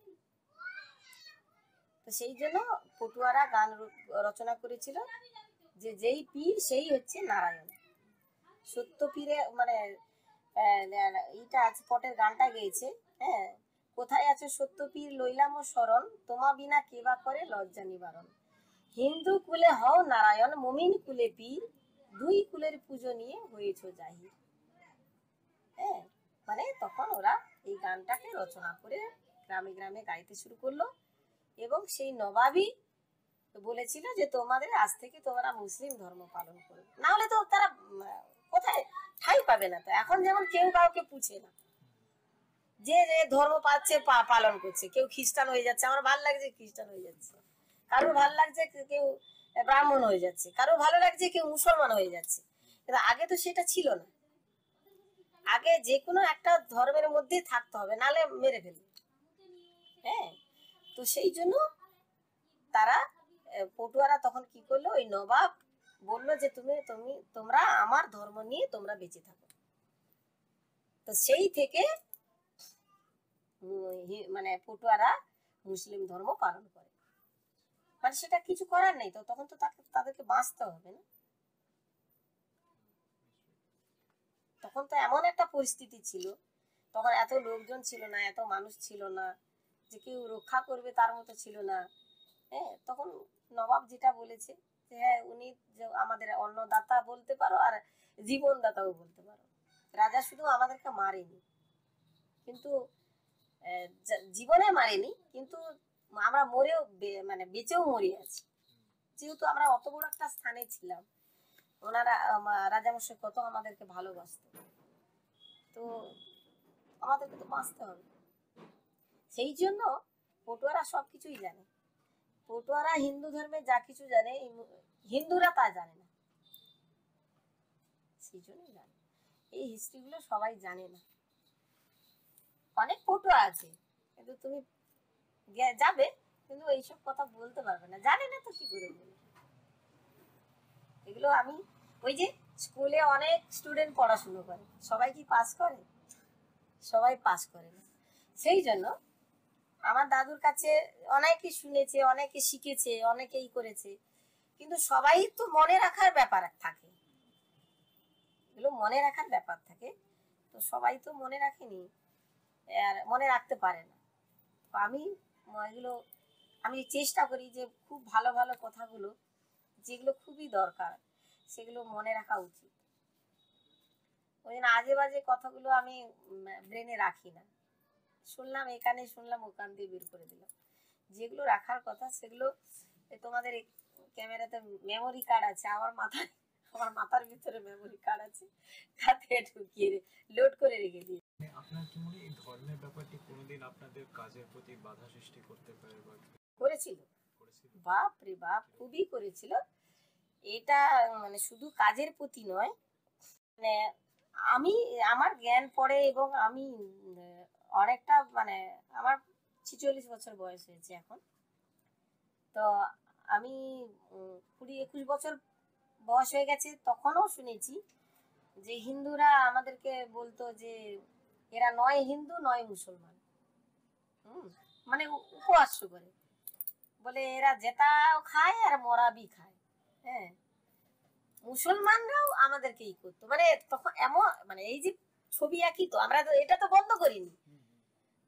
Speaker 1: তো সেই জন্য পটুয়ারা গান রচনা করেছিল যে যেই পীর সেই হচ্ছে নারায়ণ। সত্য পীরে মানে এইটা আছে, পটের গানটা গেয়েছে, হ্যাঁ, কোথায় আছে সত্য পীর লইলাম শরণ, তোমা বিনা কেবা করে লজ্জা নিবারণ। হিন্দু কুলে হও নারায়ণ, মুমিন কুলে পীর, দুই কুলের পুজো নিয়ে হয়েছ জাহির। হ্যাঁ, মানে তখন ওরা এই গানটাকে রচনা করে গ্রামে গ্রামে গাইতে শুরু করলো, এবং সেই নবাবই বলেছিল যে তোমাদের আজ থেকে তোমরা মুসলিম ধর্ম পালন করো, না হলে তো তারা কোথায় ঠাই পাবে না। তো এখন যেমন কেউ কাউকে পুছে না, যে যে ধর্ম পাচ্ছে পালন করছে, কেউ খ্রিস্টান হয়ে যাচ্ছে, আমার ভালো লাগছে খ্রিস্টান হয়ে যাচ্ছে, কারো ভালো লাগছে কেউ ব্রাহ্মণ হয়ে যাচ্ছে, কারো ভালো লাগছে কেউ মুসলমান হয়ে যাচ্ছে। কিন্তু আগে তো সেটা ছিল না, আগে যে কোনো একটা ধর্মের মধ্যে থাকতে হবে, নালে মেরে ফেলবে। হ্যাঁ, তো সেই জন্য তারা পটুয়ারা তখন কি করলো, ওই নবাব বললো যে তুমি তুমি তোমরা আমার ধর্ম নিয়ে তোমরা বেঁচে থাকো। তো সেই থেকে মানে পটুয়ারা মুসলিম ধর্ম পালন করে, মানে সেটা কিছু করার নেই, তো তখন তো তাকে তাদেরকে বাঁচতে হবে না। তখন তো এমন একটা পরিস্থিতি ছিল, তখন এত লোকজন ছিল না, এত মানুষ ছিল না, যে কেউ রক্ষা করবে তার মতো ছিল না। হ্যাঁ, তখন নবাব যেটা বলেছে যে হ্যাঁ উনি আমাদের অন্নদাতা বলতে পারো আর জীবনদাতাও বলতে পারো, রাজা শুধু আমাদেরকে মারেনি, কিন্তু জীবনে মারেনি, কিন্তু আমরা মরেও মানে বেঁচেও মরে আছি, যেহেতু আমরা অত বড় একটা স্থানে ছিলাম, ওনারা রাজামশাই কত আমাদেরকে ভালোবাসত, তো আমাদেরকে তো বাঁচতে হবে। সেই জন্য পটুয়ারা সবকিছুই জানে, পটুয়ারা হিন্দু ধর্মে যা কিছু জানে হিন্দুরা তা জানে না, সেই জন্যই জানে। এই হিস্ট্রিগুলো সবাই জানে না, অনেক পটুয়া আছে কিন্তু তুমি যাবে কিন্তু এইসব কথা বলতে পারবে না, জানে না তো কি করে বলবে। এগুলো আমি ওই যে স্কুলে অনেক স্টুডেন্ট পড়াশুনো করে, সবাই কি পাস করে? সবাই পাস করে না। সেই জন্য আমার দাদুর কাছে অনেকে শুনেছে, অনেকে শিখেছে, অনেকেই করেছে, কিন্তু সবাই তো মনে রাখার ব্যাপার থাকে, এগুলো মনে রাখার ব্যাপার থাকে, তো সবাই তো মনে রাখেনি আর মনে রাখতে পারে না। তো আমি এগুলো আমি চেষ্টা করি যে খুব ভালো ভালো কথাগুলো যেগুলো খুবই দরকার সেগুলো মনে রাখা উচিত। ওই জন্য আজে বাজে কথাগুলো আমি ব্রেনে রাখি না, শুনলাম এখানে শুনলাম ওখান দিয়ে বের করে দিলাম। যেগুলো রাখার কথা সেগুলো তোমাদের ক্যামেরাতে মেমোরি কার্ড আছে, আমার মাথায় আমার মাথার ভিতরে মেমোরি কার্ড আছে, তাতে ঢুকিয়ে লোড করে রেখে দিই।
Speaker 2: আপনার কি মনে এই ধর্মের ব্যাপারটি কোনোদিন আপনাদের কাজের প্রতি বাধা সৃষ্টি করতে পারে? বা
Speaker 1: করেছিল, বাপ রে বাপ, খুবই করেছিল। এটা মানে শুধু কাজের প্রতি নয়, মানে আমি আমার জ্ঞান পড়ে এবং আমি অনেকটা মানে আমার ছিচল্লিশ বছর বয়স হয়েছে এখন, তো আমি কুড়ি একুশ বছর বয়স হয়ে গেছে, তখনও শুনেছি যে হিন্দুরা আমাদেরকে বলতো যে এরা নয় হিন্দু নয় মুসলমান, হুম, মানে উপহাস করে বলে এরা জেতাও খায় আর মরাবি খায়। হ্যাঁ, মুসলমানরাও আমাদেরকে ই করতো, মানে তখন এমন মানে এই যে ছবি আঁকি, তো আমরা তো এটা তো বন্ধ করিনি,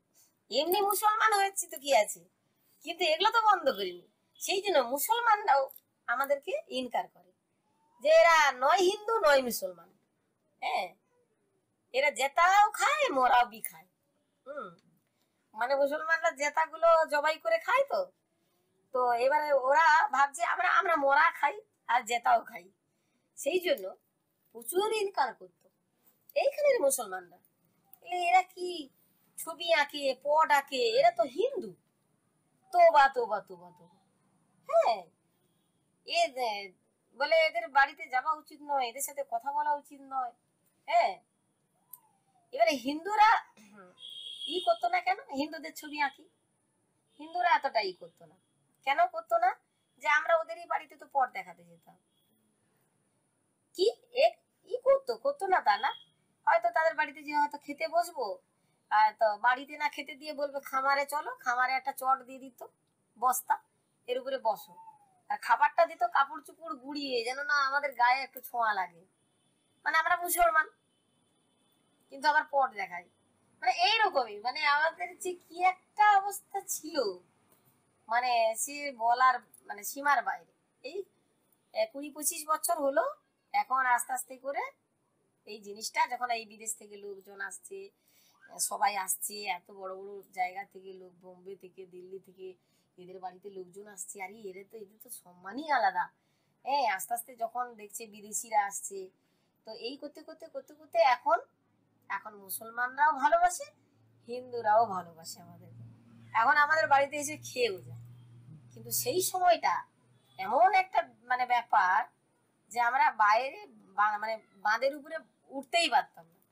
Speaker 1: এমনি মুসলমান হয়েছি তো কি আছে, কিন্তু এগুলো তো বন্ধ করিনি। সেই জন্য মুসলমানরাও আমাদেরকে ইনকার করে যে এরা নয় হিন্দু নয় মুসলমান। হ্যাঁ, এরা জেতাও খায় মোরাও বি খায়। হুম, মানে মুসলমানরা জেতাগুলো জবাই করে খায়। তো তো এবারে ওরা ভাবছে আমরা আমরা মোরা খাই আর জেতাও খাই, সেই জন্য প্রচুর ইনকাম করতো এইখানের মুসলমানরা। এরা কি ছবি আঁকে, পট আঁকে, এরা তো হিন্দু। তোবা তোবা তোবা তোবা। হ্যাঁ, এ বলে এদের বাড়িতে যাওয়া উচিত নয়, এদের সাথে কথা বলা উচিত নয়। হ্যাঁ, এবারে হিন্দুরা ই করতো না কেন? হিন্দুদের ছবি আঁকি, হিন্দুরা এতটা ই করতো না কেন? করতো না যে আমরা ওদেরই বাড়িতে তো পট দেখাতে যেতাম। কি এক ই করতো করতো না তা না, হয়তো তাদের বাড়িতে যে হয়তো খেতে বসবো, আর তো বাড়িতে না খেতে দিয়ে বলবে খামারে চলো, খামারে একটা চট দিয়ে দিত বস্তা, এর উপরে বসো, আর খাবারটা দিত কাপড় চুপড় গুড়িয়ে, যেন না আমাদের গায়ে একটু ছোঁয়া লাগে। মানে আমরা মুসলমান কিন্তু আবার পট দেখাই, মানে এইরকমই। মানে আমাদের যে কি একটা অবস্থা ছিল, মানে সে বলার মানে সীমার বাইরে। এই কুড়ি পঁচিশ বছর হলো, এখন আস্তে আস্তে করে এই জিনিসটা যখন এই বিদেশ থেকে লোকজন আসছে, সবাই আসছে, এত বড় বড় জায়গা থেকে লোক, বোম্বে থেকে, দিল্লি থেকে এদের বাড়িতে লোকজন আসছে, আর এদের তো এদের তো সম্মানই আলাদা। হ্যাঁ, আস্তে আস্তে যখন দেখছে বিদেশিরা আসছে, তো এই করতে করতে করতে করতে এখন এখন মুসলমানরাও ভালোবাসে, হিন্দুরাও ভালোবাসে আমাদেরকে। এখন আমাদের বাড়িতে এসে খেয়েও যায়। কিন্তু সেই সময়টা এমন একটা মানে ব্যাপার যে আমরা বাইরে মানে বাঁধের উপরে উঠতেই পারতাম না।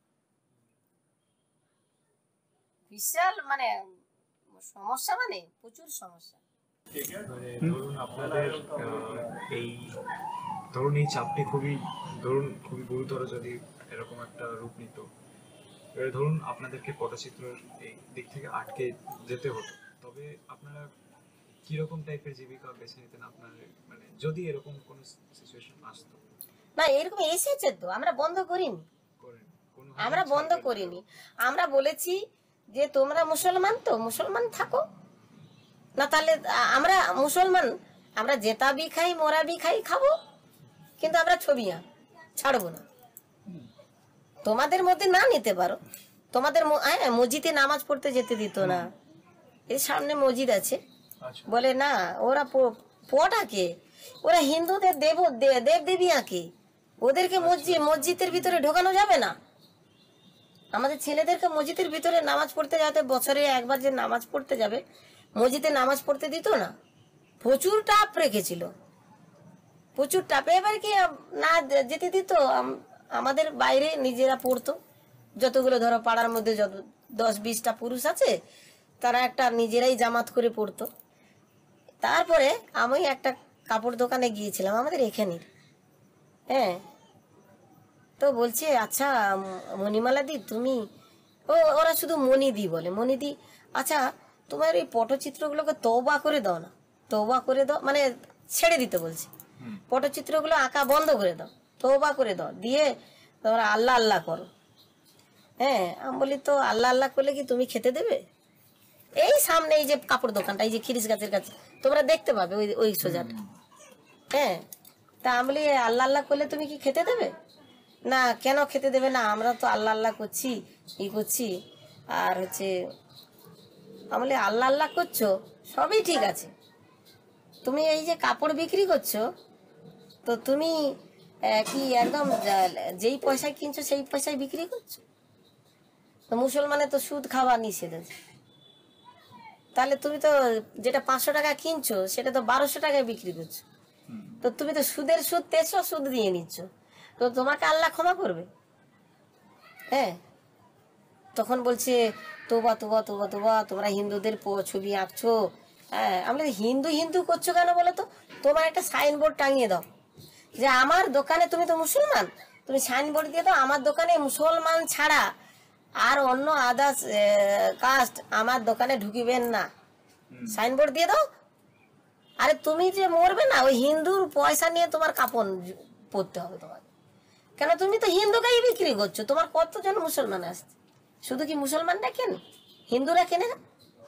Speaker 1: বিশাল মানে সমস্যা, মানে প্রচুর সমস্যা।
Speaker 2: ধরুন আপনাদের এই ধরুন এই চাপটি খুবই ধরুন খুবই গুরুতর যদি এরকম একটা রূপ নিত, এবার ধরুন আপনাদেরকে পটচিত্রের এই দিক থেকে আটকে যেতে হতো, তবে আপনারা কিরকম টাইপের জীবিকা বেছে নিতেন আপনার, মানে যদি এরকম কোনো সিচুয়েশন আসতো?
Speaker 1: না, এরকম এসেছে তো, আমরা বন্ধ করিনি, আমরা বন্ধ করিনি। আমরা বলেছি যে তোমরা মুসলমান তো মুসলমান থাকো না, তাহলে আমরা মুসলমান, আমরা জেতা বি খাই মোরা বি খাই খাবো, কিন্তু আমরা ছবি ছাড়বো না। তোমাদের মধ্যে না নিতে পারো, তোমাদের মসজিদে নামাজ পড়তে যেতে দিত না। এই সামনে মসজিদ আছে, বলে না ওরা পট আঁকে, ওরা হিন্দুদের দেব দেব দেবী আঁকে, ওদেরকে মসজিদ মসজিদের ভিতরে ঢোকানো যাবে না। আমাদের ছেলেদেরকে মসজিদের ভিতরে নামাজ পড়তে যাতে, বছরে একবার যে নামাজ পড়তে যাবে, মসজিদে নামাজ পড়তে দিত না। প্রচুর টাপ রেখেছিল, প্রচুর টাপে। এবার কি না যেতে দিত, আমাদের বাইরে নিজেরা পড়তো। যতগুলো ধরো পাড়ার মধ্যে যত দশ বিশটা পুরুষ আছে, তারা একটা নিজেরাই জামাত করে পড়তো। তারপরে আমি একটা কাপড় দোকানে গিয়েছিলাম আমাদের এখানের। হ্যাঁ, তো বলছে আচ্ছা মণিমালা দি তুমি, ও ওরা শুধু মণিদি বলে, মণিদি আচ্ছা তোমার এই পটচিত্রগুলোকে তওবা করে দাও না, তওবা করে দাও, মানে ছেড়ে দিতে বলছে। পটচিত্রগুলো আঁকা বন্ধ করে দাও, তওবা করে দাও, দিয়ে তোমরা আল্লাহ আল্লাহ করো। হ্যাঁ, আমি বলি তো আল্লাহ আল্লাহ করলে কি তুমি খেতে দেবে? এই সামনে এই যে কাপড় দোকানটা, এই যে খিরিস গাছের কাছে তোমরা দেখতে পাবে ওই ওই সোজাটা। হ্যাঁ, তা আমি বলি আল্লাহ আল্লাহ করলে তুমি কি খেতে দেবে? না, কেন খেতে দেবে না, আমরা তো আল্লাহ আল্লাহ করছি, ই করছি। আর হচ্ছে আমি বলি আল্লাহ আল্লাহ করছো, সবই ঠিক আছে, তুমি এই যে কাপড় বিক্রি করছো, তো তুমি কি একদম যেই পয়সায় কিনছো সেই পয়সায় বিক্রি করছো? তো মুসলমানে তো সুদ খাওয়া নিষেধ আছে, তাহলে তুমি তো যেটা পাঁচশো টাকা কিনছো সেটা তো বারোশো টাকায় বিক্রি করছো, তো তুমি তো সুদের সুদ তেরোশো সুদ দিয়ে নিচ্ছ, তো তোমাকে আল্লাহ ক্ষমা করবে? হ্যাঁ, তখন বলছে তোবা তোবা তোবা তোবা, তোমরা হিন্দুদের ছবি আঁকছো। হ্যাঁ, আমরা হিন্দু হিন্দু করছো কেন বলো তো? তোমার একটা সাইনবোর্ড টাঙিয়ে দাও যে আমার দোকানে, তুমি তো মুসলমান, তুমি সাইনবোর্ড দিয়ে দাও আমার দোকানে মুসলমান ছাড়া আর অন্য আদার্স কাস্ট আমার দোকানে ঢুকিবেন না, সাইনবোর্ড দিয়ে দাও। আরে তুমি যে মরবে না, ওই হিন্দুর পয়সা নিয়ে তোমার কাপড় পরতে হবে তোমাকে, কেন তুমি তো হিন্দুকেই বিক্রি করছো। তোমার কতজন মুসলমান আসছে, শুধু কি মুসলমানরা কেন, হিন্দুরা কেনে না?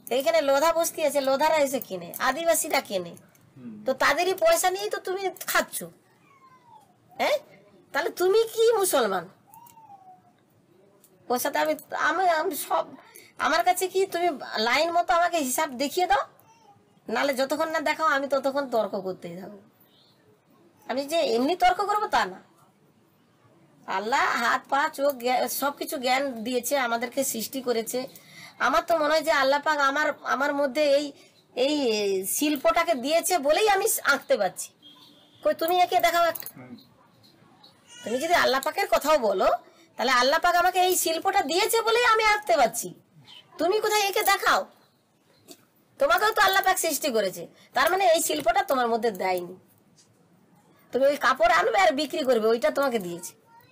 Speaker 1: এইখানে লোধা বস্তি আছে, লোধারা এসে কেনে, আদিবাসীরা কেনে, তো তাদেরই পয়সা নিয়েই তো তুমি খাচ্ছ। হ্যাঁ, তাহলে তুমি কি মুসলমান? ওর সাথে আমি আমি আমি সব আমার কাছে কি তুমি লাইন মতো আমাকে হিসাব দেখিয়ে দাও, নাহলে যতক্ষণ না দেখাও আমি ততক্ষণ তর্ক করতেই থাকবো। আমি যে এমনি তর্ক করবো তা না। আল্লাহ হাত পা চোখ সবকিছু জ্ঞান দিয়েছে, আমাদেরকে সৃষ্টি করেছে। আমার তো মনে হয় যে আল্লাহ পাক আমার আমার মধ্যে এই এই শিল্পটাকে দিয়েছে বলেই আমি আঁকতে পারছি। কই তুমি একে দেখাও একটা। তুমি যদি আল্লাহ পাকের কথাও বলো, তাহলে আল্লাহ পাক আমাকে এই শিল্পটা দিয়েছে বলেই আমি আঁকতে পারছি। তুমি কোথায় একে দেখাও? তোমাকেও তো আল্লাহ পাক সৃষ্টি করেছে, তার মানে এই শিল্পটা তোমার মধ্যে দেয়নি। তুমি ওই কাপড় আনবে আর বিক্রি করবে, ওইটা তোমাকে দিয়েছে।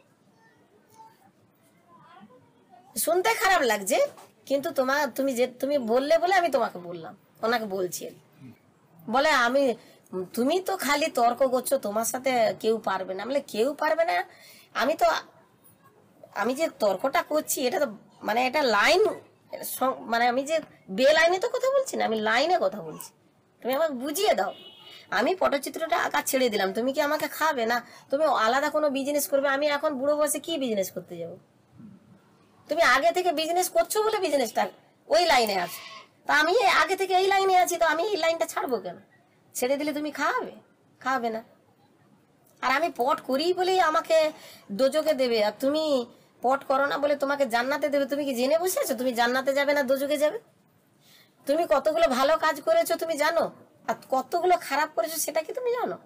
Speaker 1: শুনতে খারাপ লাগছে, কিন্তু তোমার তুমি যে তুমি বললে বলে আমি তোমাকে বললাম, ওনাকে বলছি। বলে আমি তুমি তো খালি তর্ক করছো, তোমার সাথে কেউ পারবে না। বলে কেউ পারবে না? আমি তো আমি যে তর্কটা করছি এটা তো মানে এটা লাইন, মানে আমি যে বে লাইনে তো কথা বলছি না, আমি লাইনে কথা বলছি। তুমি আমাকে বুঝিয়ে দাও। আমি পটচিত্রটা আঁকা ছেড়ে দিলাম, তুমি কি আমাকে খাবে না? তুমি আলাদা কোনো বিজনেস করবে। আমি এখন বুড়ো বয়সে কি বিজনেস করতে যাব? তুমি আগে থেকে বিজনেস করছো বলে বিজনেসটা ওই লাইনে আছে, তা আমি আগে থেকে এই লাইনে আছি, তো আমি এই লাইনটা ছাড়বো কেন? ছেড়ে দিলে তুমি খাওয়াবে? খাওয়াবে না। আর আমি পট করি বলেই আমাকে দোজকে দেবে, আর তুমি পট করো না বলে তোমাকে জান্নাতে দেবে। তুমি কি জেনে বসে আছো তুমি জান্নাতে যাবে না দোজকে যাবে? তুমি কতগুলো ভালো কাজ করেছো তুমি জানো, আর কতগুলো খারাপ করেছো সেটা কি তুমি জানো?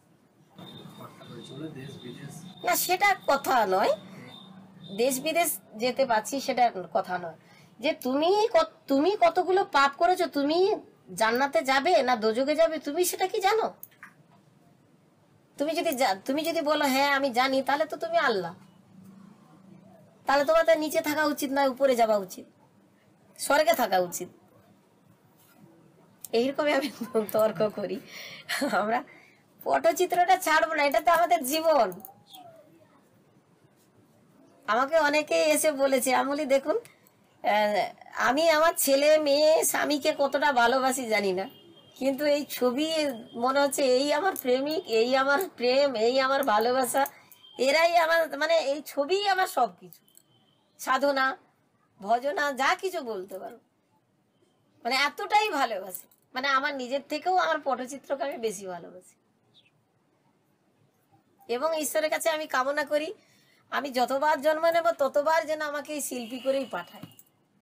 Speaker 1: না, সেটা কথা নয়। দেশ বিদেশ যেতে পারছি সেটা কথা নয়। যে তুমি তুমি কতগুলো পাপ করেছো, তুমি জান্নাতে যাবে না দোজকে যাবে, তুমি সেটা কি জানো? তুমি যদি তুমি যদি বলো হ্যাঁ আমি জানি, তাহলে তো তুমি আল্লাহ। তাহলে তোমার তো নিচে থাকা উচিত নয়, উপরে যাওয়া উচিত, স্বর্গে থাকা উচিত। এইরকমই আমি তর্ক করি। আমরা পটচিত্রটা ছাড়বো না, এটা তো আমাদের জীবন। আমাকে অনেকে এসে বলেছে, আমি বলি দেখুন আমি আমার ছেলে মেয়ে স্বামীকে কতটা ভালোবাসি জানি না, কিন্তু এই ছবি মনে হচ্ছে এই আমার প্রেমিক, এই আমার প্রেম, এই আমার ভালোবাসা, এরাই আমার মানে এই ছবি আমার সবকিছু, সাধনা ভজনা যা কিছু বলতে পারো, মানে এতটাই ভালোবাসি। মানে আমার নিজের থেকেও আমার পটচিত্রকে আমি বেশি ভালোবাসি। এবং ঈশ্বরের কাছে আমি কামনা করি আমি যতবার জন্ম নেব ততবার যেন আমাকে এই শিল্পী করেই পাঠায়।